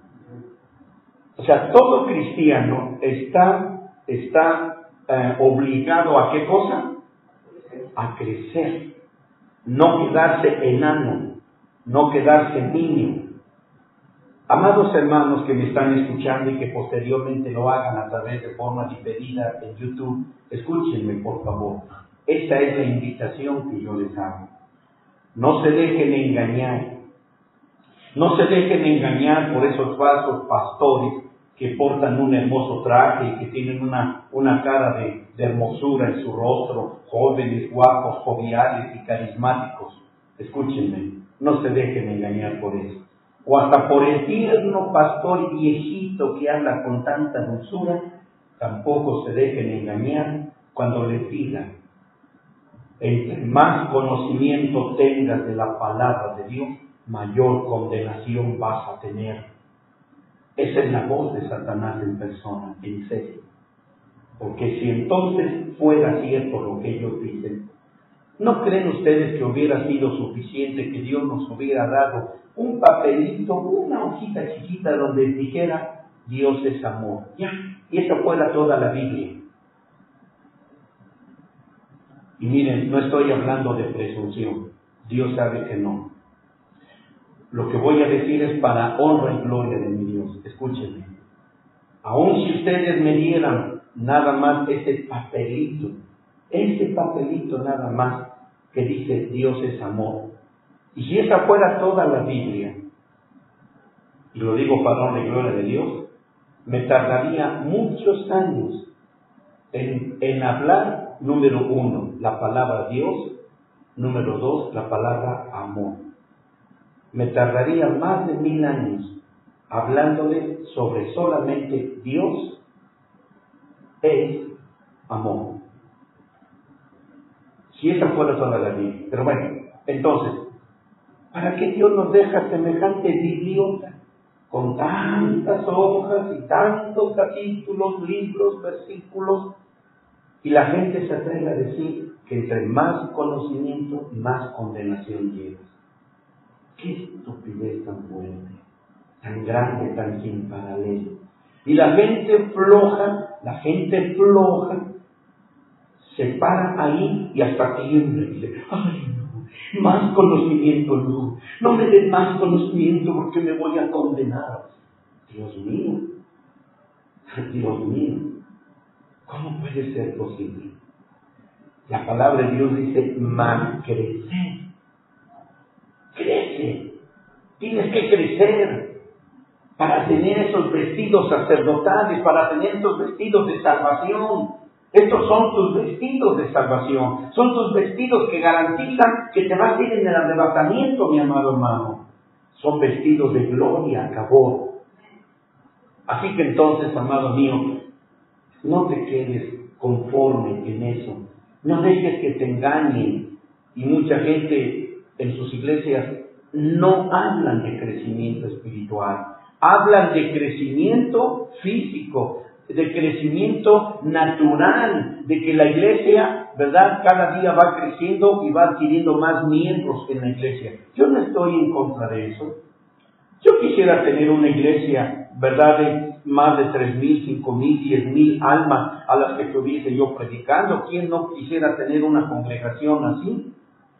O sea, todo cristiano está, está eh, obligado a qué cosa? A crecer, no quedarse enano, no quedarse niño. Amados hermanos que me están escuchando y que posteriormente lo hagan a través de forma diferida en YouTube, escúchenme por favor. Esta es la invitación que yo les hago. No se dejen engañar. No se dejen engañar por esos falsos pastores que portan un hermoso traje y que tienen una, una cara de, de hermosura en su rostro, jóvenes, guapos, joviales y carismáticos. Escúchenme, no se dejen engañar por eso. O hasta por el tierno pastor viejito que habla con tanta dulzura, tampoco se dejen engañar cuando les diga, entre más conocimiento tengas de la palabra de Dios, mayor condenación vas a tener. Esa es la voz de Satanás en persona, en serio. Porque si entonces fuera cierto lo que ellos dicen, ¿no creen ustedes que hubiera sido suficiente que Dios nos hubiera dado un papelito, una hojita chiquita donde dijera Dios es amor? Ya, y esa fuera toda la Biblia. Y miren, no estoy hablando de presunción. Dios sabe que no. Lo que voy a decir es para honra y gloria de mi Dios. Escúchenme. Aun si ustedes me dieran nada más ese papelito, ese papelito nada más que dice Dios es amor, y si esa fuera toda la Biblia, y lo digo para honra y gloria de Dios, me tardaría muchos años en, en hablar, número uno, la palabra Dios, número dos, la palabra amor. Me tardaría más de mil años hablándole sobre solamente Dios es amor. Si esa fuera toda la Biblia. Pero bueno, entonces, ¿para qué Dios nos deja semejante bibliota? Con tantas hojas y tantos capítulos, libros, versículos, y la gente se atreve a decir que entre más conocimiento, más condenación llevas. ¡Qué estupidez tan fuerte, tan grande, tan sin paralelo! Y la gente floja, la gente floja, se para ahí y hasta tiembla y dice, ¡ay no! Más conocimiento no, no me den más conocimiento porque me voy a condenar. Dios mío, Dios mío, ¿cómo puede ser posible? La palabra de Dios dice, más crecer. Crecer. Tienes que crecer para tener esos vestidos sacerdotales, para tener esos vestidos de salvación. Estos son tus vestidos de salvación. Son tus vestidos que garantizan que te vas a ir en el arrebatamiento, mi amado hermano. Son vestidos de gloria, acabó. Así que entonces, amado mío, no te quedes conforme en eso. No dejes que te engañen. Y mucha gente en sus iglesias no hablan de crecimiento espiritual. Hablan de crecimiento físico, de crecimiento natural, de que la iglesia, ¿verdad?, cada día va creciendo y va adquiriendo más miembros en la iglesia. Yo no estoy en contra de eso. Yo quisiera tener una iglesia, ¿verdad?, de más de tres mil, cinco mil, diez mil almas a las que estuviese yo predicando. ¿Quién no quisiera tener una congregación así?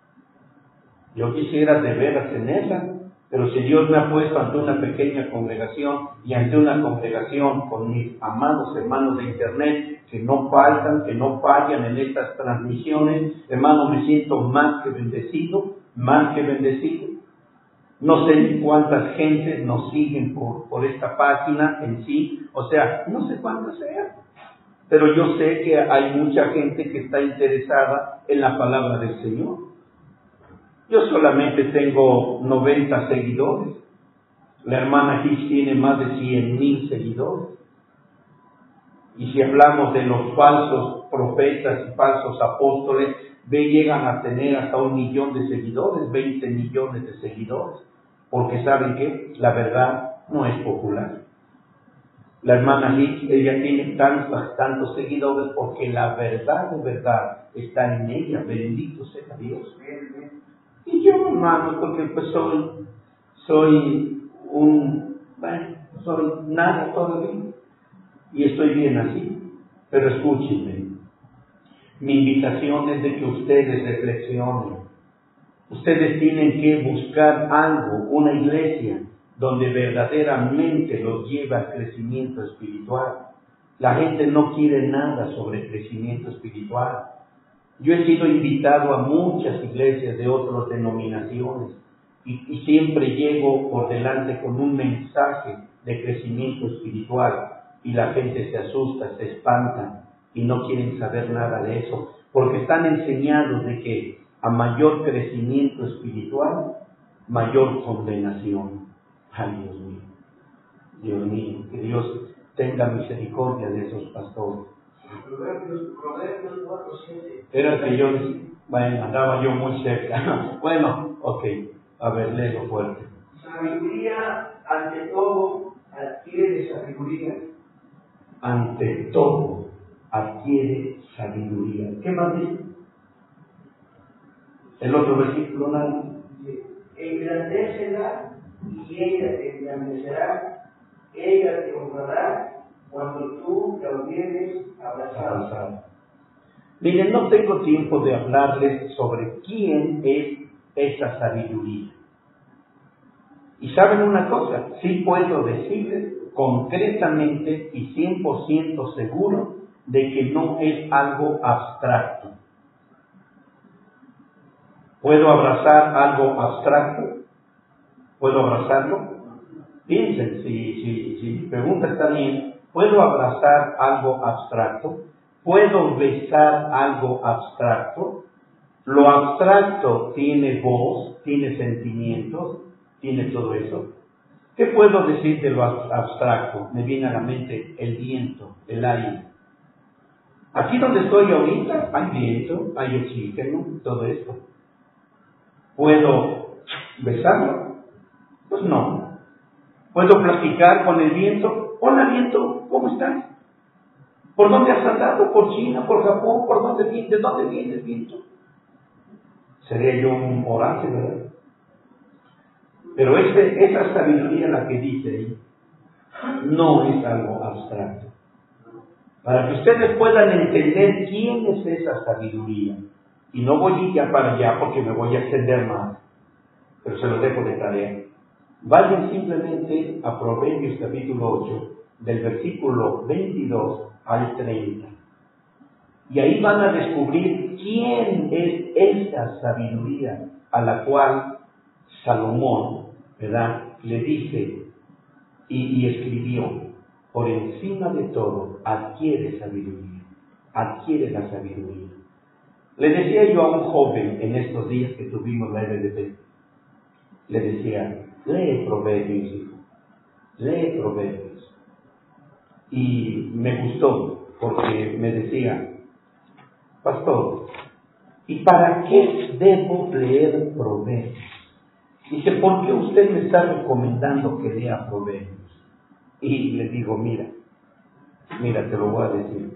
Yo quisiera de veras tenerla. Pero si Dios me ha puesto ante una pequeña congregación y ante una congregación con mis amados hermanos de internet que no faltan, que no fallan en estas transmisiones, hermano, me siento más que bendecido, más que bendecido. No sé ni cuántas gentes nos siguen por, por esta página en sí, o sea, no sé cuántas sean, pero yo sé que hay mucha gente que está interesada en la palabra del Señor. Yo solamente tengo noventa seguidores. La hermana Hitch tiene más de cien mil seguidores. Y si hablamos de los falsos profetas y falsos apóstoles, ve, llegan a tener hasta un millón de seguidores, veinte millones de seguidores. Porque saben que la verdad no es popular. La hermana Hitch, ella tiene tantos, tantos seguidores porque la verdad de verdad está en ella. Bendito sea Dios. Y yo, hermano, porque pues soy, soy un, bueno, soy nada todavía. Y estoy bien así. Pero escúchenme. Mi invitación es de que ustedes reflexionen. Ustedes tienen que buscar algo, una iglesia, donde verdaderamente los lleve al crecimiento espiritual. La gente no quiere nada sobre crecimiento espiritual. Yo he sido invitado a muchas iglesias de otras denominaciones y, y siempre llego por delante con un mensaje de crecimiento espiritual y la gente se asusta, se espanta y no quieren saber nada de eso porque están enseñados de que a mayor crecimiento espiritual, mayor condenación. Ay, Dios mío, Dios mío, que Dios tenga misericordia de esos pastores. Proverbios, Proverbios cuatro siete. Era que yo, bueno, andaba yo muy cerca. Bueno, ok, a ver, léelo fuerte. Sabiduría ante todo adquiere sabiduría. Ante todo adquiere sabiduría. ¿Qué más dice? El otro versículo, nada. Engrandécela y ella te engrandecerá, ella te honrará cuando tú la hubieres abrazado. Miren, no tengo tiempo de hablarles sobre quién es esa sabiduría. Y saben una cosa, sí puedo decirles concretamente y cien por ciento seguro de que no es algo abstracto. ¿Puedo abrazar algo abstracto? ¿Puedo abrazarlo? Piensen, si, si, si mi pregunta está bien, ¿puedo abrazar algo abstracto? ¿Puedo besar algo abstracto? Lo abstracto tiene voz, tiene sentimientos, tiene todo eso. ¿Qué puedo decir de lo abstracto? Me viene a la mente el viento, el aire. Aquí donde estoy ahorita hay viento, hay oxígeno, todo esto. ¿Puedo besarlo? Pues no. ¿Puedo platicar con el viento? Hola viento, ¿cómo estás? ¿Por dónde has andado? ¿Por China? ¿Por Japón? ¿Por dónde vienes? ¿De dónde vienes, viento? Sería yo un oráculo, ¿verdad? Pero ese, esa sabiduría la que dice ahí no es algo abstracto. Para que ustedes puedan entender quién es esa sabiduría. Y no voy a ir ya para allá porque me voy a extender más. Pero se lo dejo de tarea. Vayan simplemente a Proverbios capítulo ocho, del versículo veintidós al treinta. Y ahí van a descubrir quién es esa sabiduría a la cual Salomón ¿verdad? Le dice y, y escribió, por encima de todo, adquiere sabiduría, adquiere la sabiduría. Le decía yo a un joven en estos días que tuvimos la R D P, le decía, lee Proverbios, hijo, lee Proverbios. Y me gustó, porque me decía, pastor, ¿y para qué debo leer Proverbios? Dice, ¿por qué usted me está recomendando que lea Proverbios? Y le digo, mira, mira, te lo voy a decir.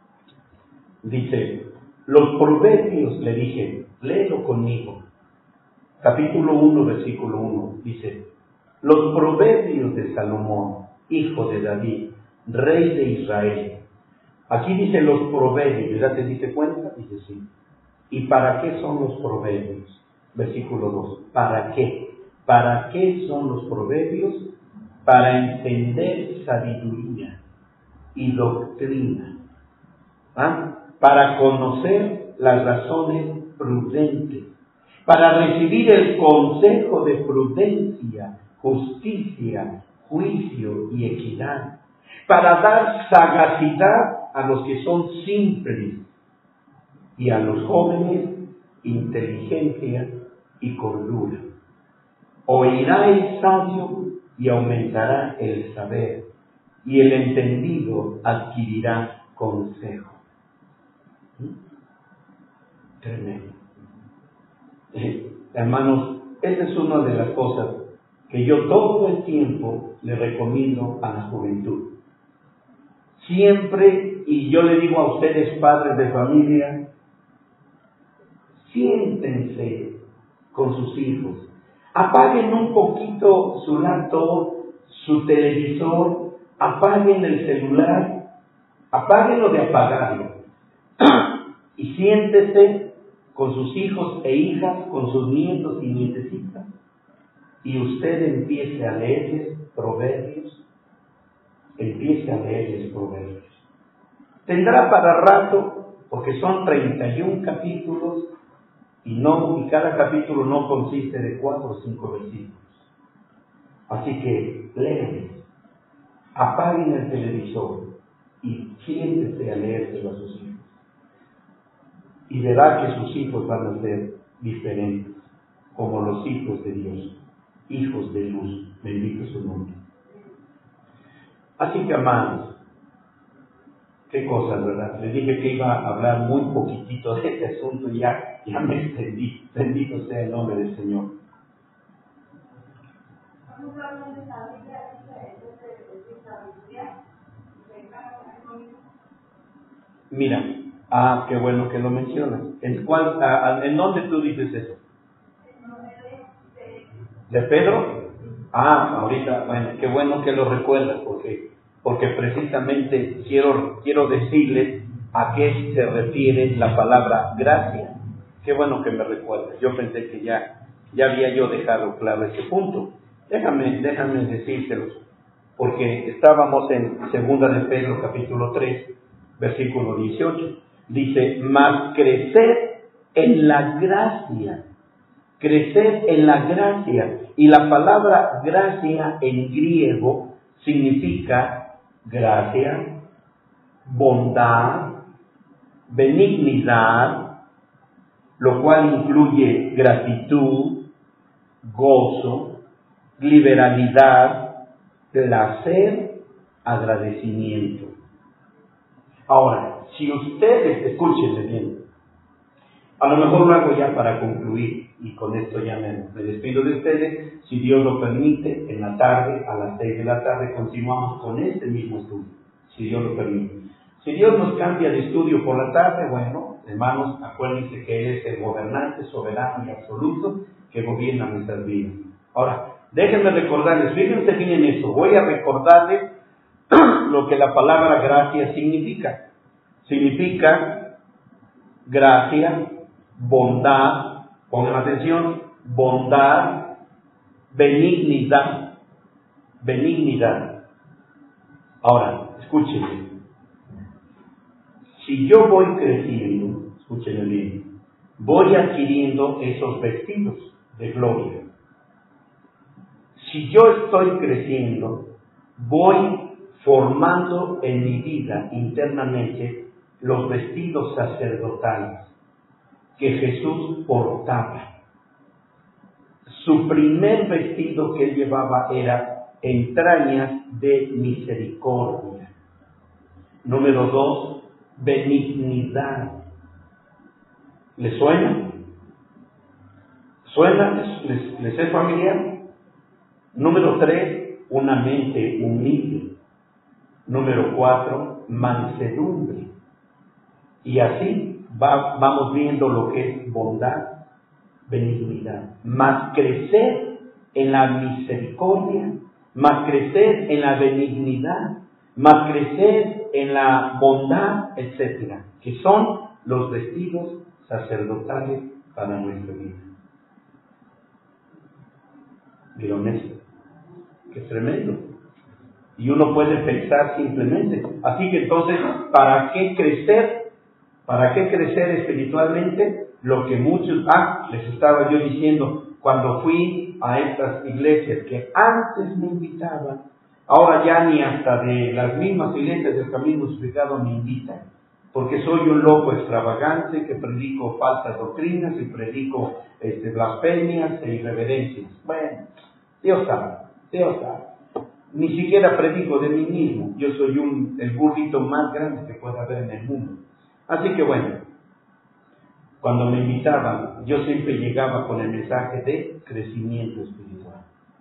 Dice, los Proverbios, le dije, léelo conmigo. Capítulo uno, versículo uno, dice, los Proverbios de Salomón, hijo de David, rey de Israel. Aquí dice los Proverbios, ¿ya te diste cuenta? Dice, sí. ¿Y para qué son los Proverbios? Versículo dos, ¿para qué? ¿Para qué son los Proverbios? Para entender sabiduría y doctrina, ¿ah? Para conocer las razones prudentes, para recibir el consejo de prudencia, justicia, juicio y equidad, para dar sagacidad a los que son simples y a los jóvenes inteligencia y cordura. Oirá el sabio y aumentará el saber, y el entendido adquirirá consejo. Tremendo. Eh, hermanos, esa es una de las cosas que yo todo el tiempo le recomiendo a la juventud. Siempre, y yo le digo a ustedes padres de familia, siéntense con sus hijos, apaguen un poquito su laptop, su televisor, apaguen el celular, apáguenlo de apagarlo y siéntese con sus hijos e hijas, con sus nietos y nietecitas, y usted empiece a leerles Proverbios, empiece a leerles Proverbios. Tendrá para rato, porque son treinta y un capítulos, y no, y cada capítulo no consiste de cuatro o cinco versículos. Así que léanles, apaguen el televisor y siéntese a leérselo a sus hijos. Y verá que sus hijos van a ser diferentes, como los hijos de Dios, hijos de luz, bendito su nombre. Así que, amados, qué cosas, ¿verdad? Les dije que iba a hablar muy poquitito de este asunto y ya, ya me extendí. Bendito sea el nombre del Señor. Mira, ah, qué bueno que lo mencionas. ¿En cuál, ah, en dónde tú dices eso? ¿De Pedro? Ah, ahorita, bueno, qué bueno que lo recuerdas, porque, porque precisamente quiero, quiero decirles a qué se refiere la palabra gracia. Qué bueno que me recuerdas. Yo pensé que ya, ya había yo dejado claro ese punto. Déjame, déjame decírselos, porque estábamos en segunda de Pedro, capítulo tres, versículo dieciocho. Dice, mas crecer en la gracia, crecer en la gracia. Y la palabra gracia en griego significa gracia, bondad, benignidad, lo cual incluye gratitud, gozo, liberalidad, placer, agradecimiento. Ahora, si ustedes, escúchenme bien, a lo mejor lo hago ya para concluir, y con esto ya me, me despido de ustedes. Si Dios lo permite, en la tarde, a las seis de la tarde, continuamos con este mismo estudio, si Dios lo permite. Si Dios nos cambia de estudio por la tarde, bueno, hermanos, acuérdense que Él es el gobernante, soberano y absoluto, que gobierna nuestras vidas. Ahora, déjenme recordarles, fíjense bien en esto, voy a recordarles lo que la palabra gracia significa. Significa gracia, bondad, pongan atención, bondad, benignidad, benignidad. Ahora, escúchenme. Si yo voy creciendo, escúchenme bien, voy adquiriendo esos vestidos de gloria. si yo estoy creciendo, voy formando en mi vida internamente los vestidos sacerdotales que Jesús portaba. Su primer vestido que él llevaba era entrañas de misericordia. Número dos, benignidad. ¿Les suena? ¿Suena? ¿Les, les es familiar? Número tres, una mente humilde. Número cuatro, mansedumbre. Y así va, vamos viendo lo que es bondad, benignidad. Más crecer en la misericordia, más crecer en la benignidad, más crecer en la bondad, etcétera, que son los vestidos sacerdotales para nuestra vida. ¿Vieron eso? ¡Qué tremendo! Y uno puede pensar simplemente. Así que entonces, ¿para qué crecer? ¿Para qué crecer espiritualmente? Lo que muchos, ah, les estaba yo diciendo, cuando fui a estas iglesias que antes me invitaban, ahora ya ni hasta de las mismas iglesias del Camino Crucificado me invitan, porque soy un loco extravagante que predico falsas doctrinas y predico este, blasfemias e irreverencias. Bueno, Dios sabe, Dios sabe. Ni siquiera predico de mí mismo. Yo soy un, el burrito más grande que pueda haber en el mundo. Así que bueno, cuando me invitaban, yo siempre llegaba con el mensaje de crecimiento espiritual.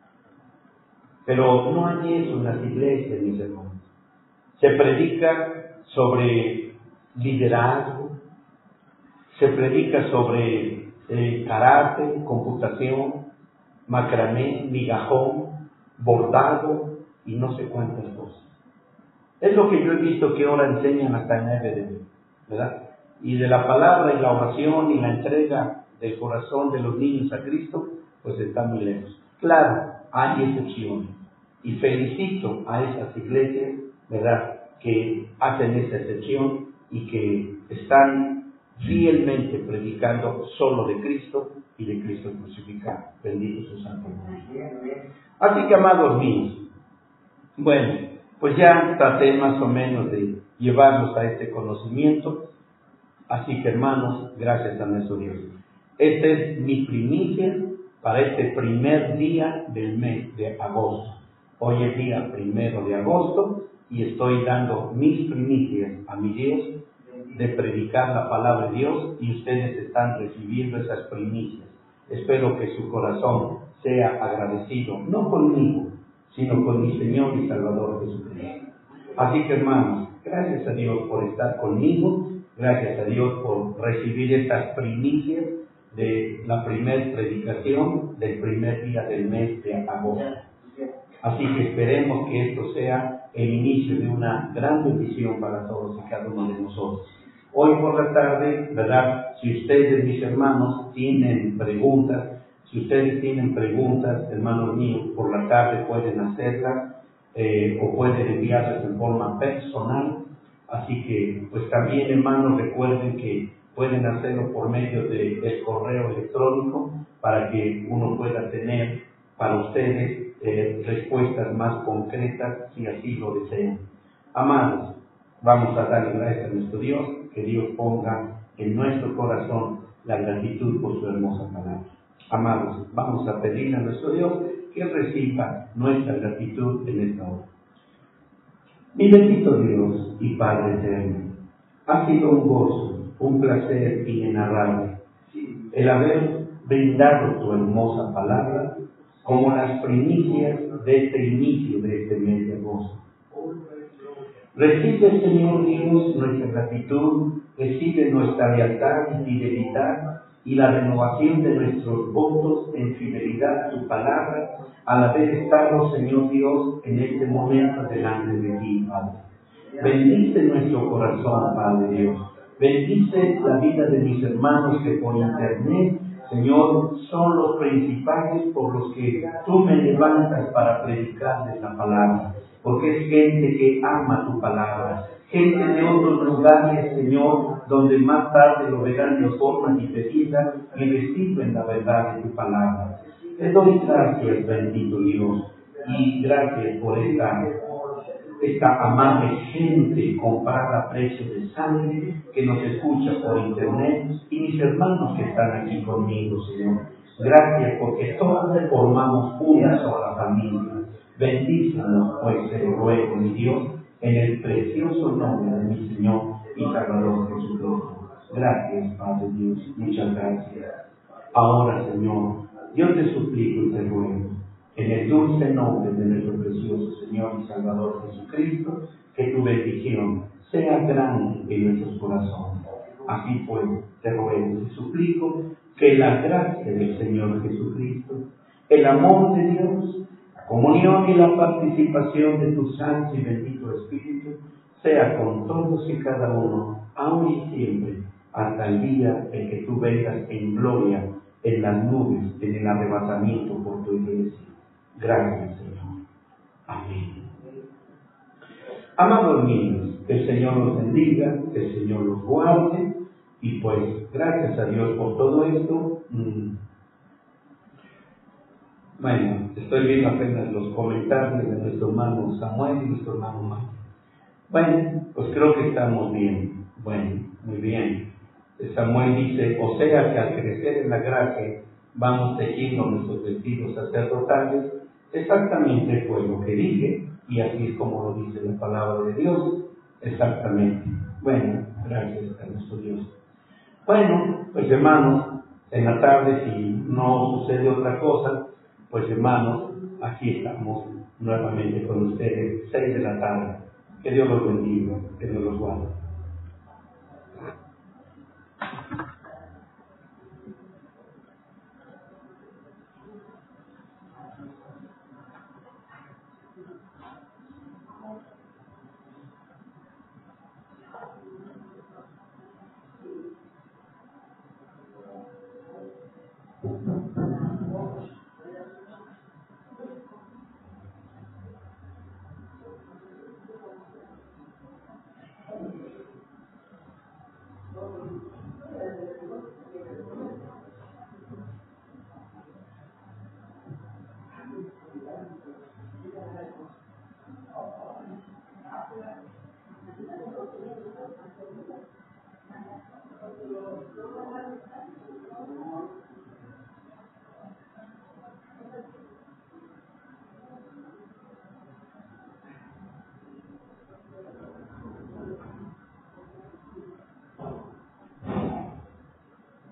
Pero no hay eso en las iglesias, mis hermanos. Se predica sobre liderazgo, se predica sobre eh, carácter, computación, macramé, migajón, bordado y no sé cuántas cosas. Es lo que yo he visto que ahora enseñan hasta en N B D, ¿verdad? Y de la palabra y la oración y la entrega del corazón de los niños a Cristo, pues está muy lejos. Claro, hay excepciones. Y felicito a esas iglesias, ¿verdad?, que hacen esa excepción y que están fielmente predicando solo de Cristo y de Cristo crucificado. Bendito su santo nombre. Así que, amados míos, bueno, pues ya traté más o menos de llevarlos a este conocimiento. Así que, hermanos, gracias a nuestro Dios. Esta es mi primicia para este primer día del mes de agosto. Hoy es día primero de agosto y estoy dando mis primicias a mi Dios de predicar la palabra de Dios y ustedes están recibiendo esas primicias. Espero que su corazón sea agradecido, no conmigo, sino con mi Señor y Salvador Jesucristo. Así que, hermanos, gracias a Dios por estar conmigo, gracias a Dios por recibir estas primicias de la primera predicación del primer día del mes de agosto. Así que esperemos que esto sea el inicio de una gran bendición para todos y cada uno de nosotros. Hoy por la tarde, ¿verdad?, si ustedes, mis hermanos, tienen preguntas, si ustedes tienen preguntas, hermanos míos, por la tarde pueden hacerlas eh, o pueden enviarlas en forma personal. Así que, pues también, hermanos, recuerden que pueden hacerlo por medio del de correo electrónico para que uno pueda tener para ustedes eh, respuestas más concretas si así lo desean. Amados, vamos a darle gracias a nuestro Dios, que Dios ponga en nuestro corazón la gratitud por su hermosa palabra. Amados, vamos a pedirle a nuestro Dios que reciba nuestra gratitud en esta hora. Mi bendito Dios y Padre eterno, ha sido un gozo, un placer inenarrable el haber brindado tu hermosa palabra como las primicias de este inicio de este mes de agosto. Recibe, Señor Dios, nuestra gratitud, recibe nuestra lealtad y fidelidad y la renovación de nuestros votos en fidelidad a tu palabra, al haber estado, Señor Dios, en este momento delante de ti, Padre. Bendice nuestro corazón, Padre Dios. Bendice la vida de mis hermanos que por internet, Señor, son los principales por los que tú me levantas para predicarles la palabra. Porque es gente que ama tu palabra. Gente de otros lugares, Señor, donde más tarde lo verán de forma diferida y reciben la verdad de tu palabra. Te doy gracias, bendito Dios, y gracias por esta, esta amable gente comprada a precio de sangre que nos escucha por internet y mis hermanos que están aquí conmigo, Señor. Gracias porque todos formamos una sola familia. Bendícenos, pues, te lo ruego, mi Dios, en el precioso nombre de mi Señor y Salvador Jesucristo. Gracias, Padre Dios, muchas gracias. Ahora, Señor, yo te suplico y te ruego, en el dulce nombre de nuestro precioso Señor y Salvador Jesucristo, que tu bendición sea grande en nuestros corazones. Así pues, te ruego y te suplico que la gracia del Señor Jesucristo, el amor de Dios, la comunión y la participación de tu Santo y bendito Espíritu sea con todos y cada uno, aún y siempre, hasta el día en que tú vengas en gloria, en las nubes, en el arrebatamiento por tu iglesia. Gracias, Señor. Amén. Amados míos, que el Señor los bendiga, que el Señor los guarde, y pues, gracias a Dios por todo esto. Mmm, Bueno, estoy viendo apenas los comentarios de nuestro hermano Samuel y nuestro hermano Mario. Bueno, pues creo que estamos bien. Bueno, muy bien. Samuel dice, o sea que al crecer en la gracia vamos tejiendo nuestros vestidos sacerdotales. Exactamente fue lo que dije, y así es como lo dice la palabra de Dios. Exactamente. Bueno, gracias a nuestro Dios. Bueno, pues hermanos, en la tarde, si no sucede otra cosa, pues hermanos, aquí estamos nuevamente con ustedes, seis de la tarde. Que Dios los bendiga, que Dios los guarde. Thank you.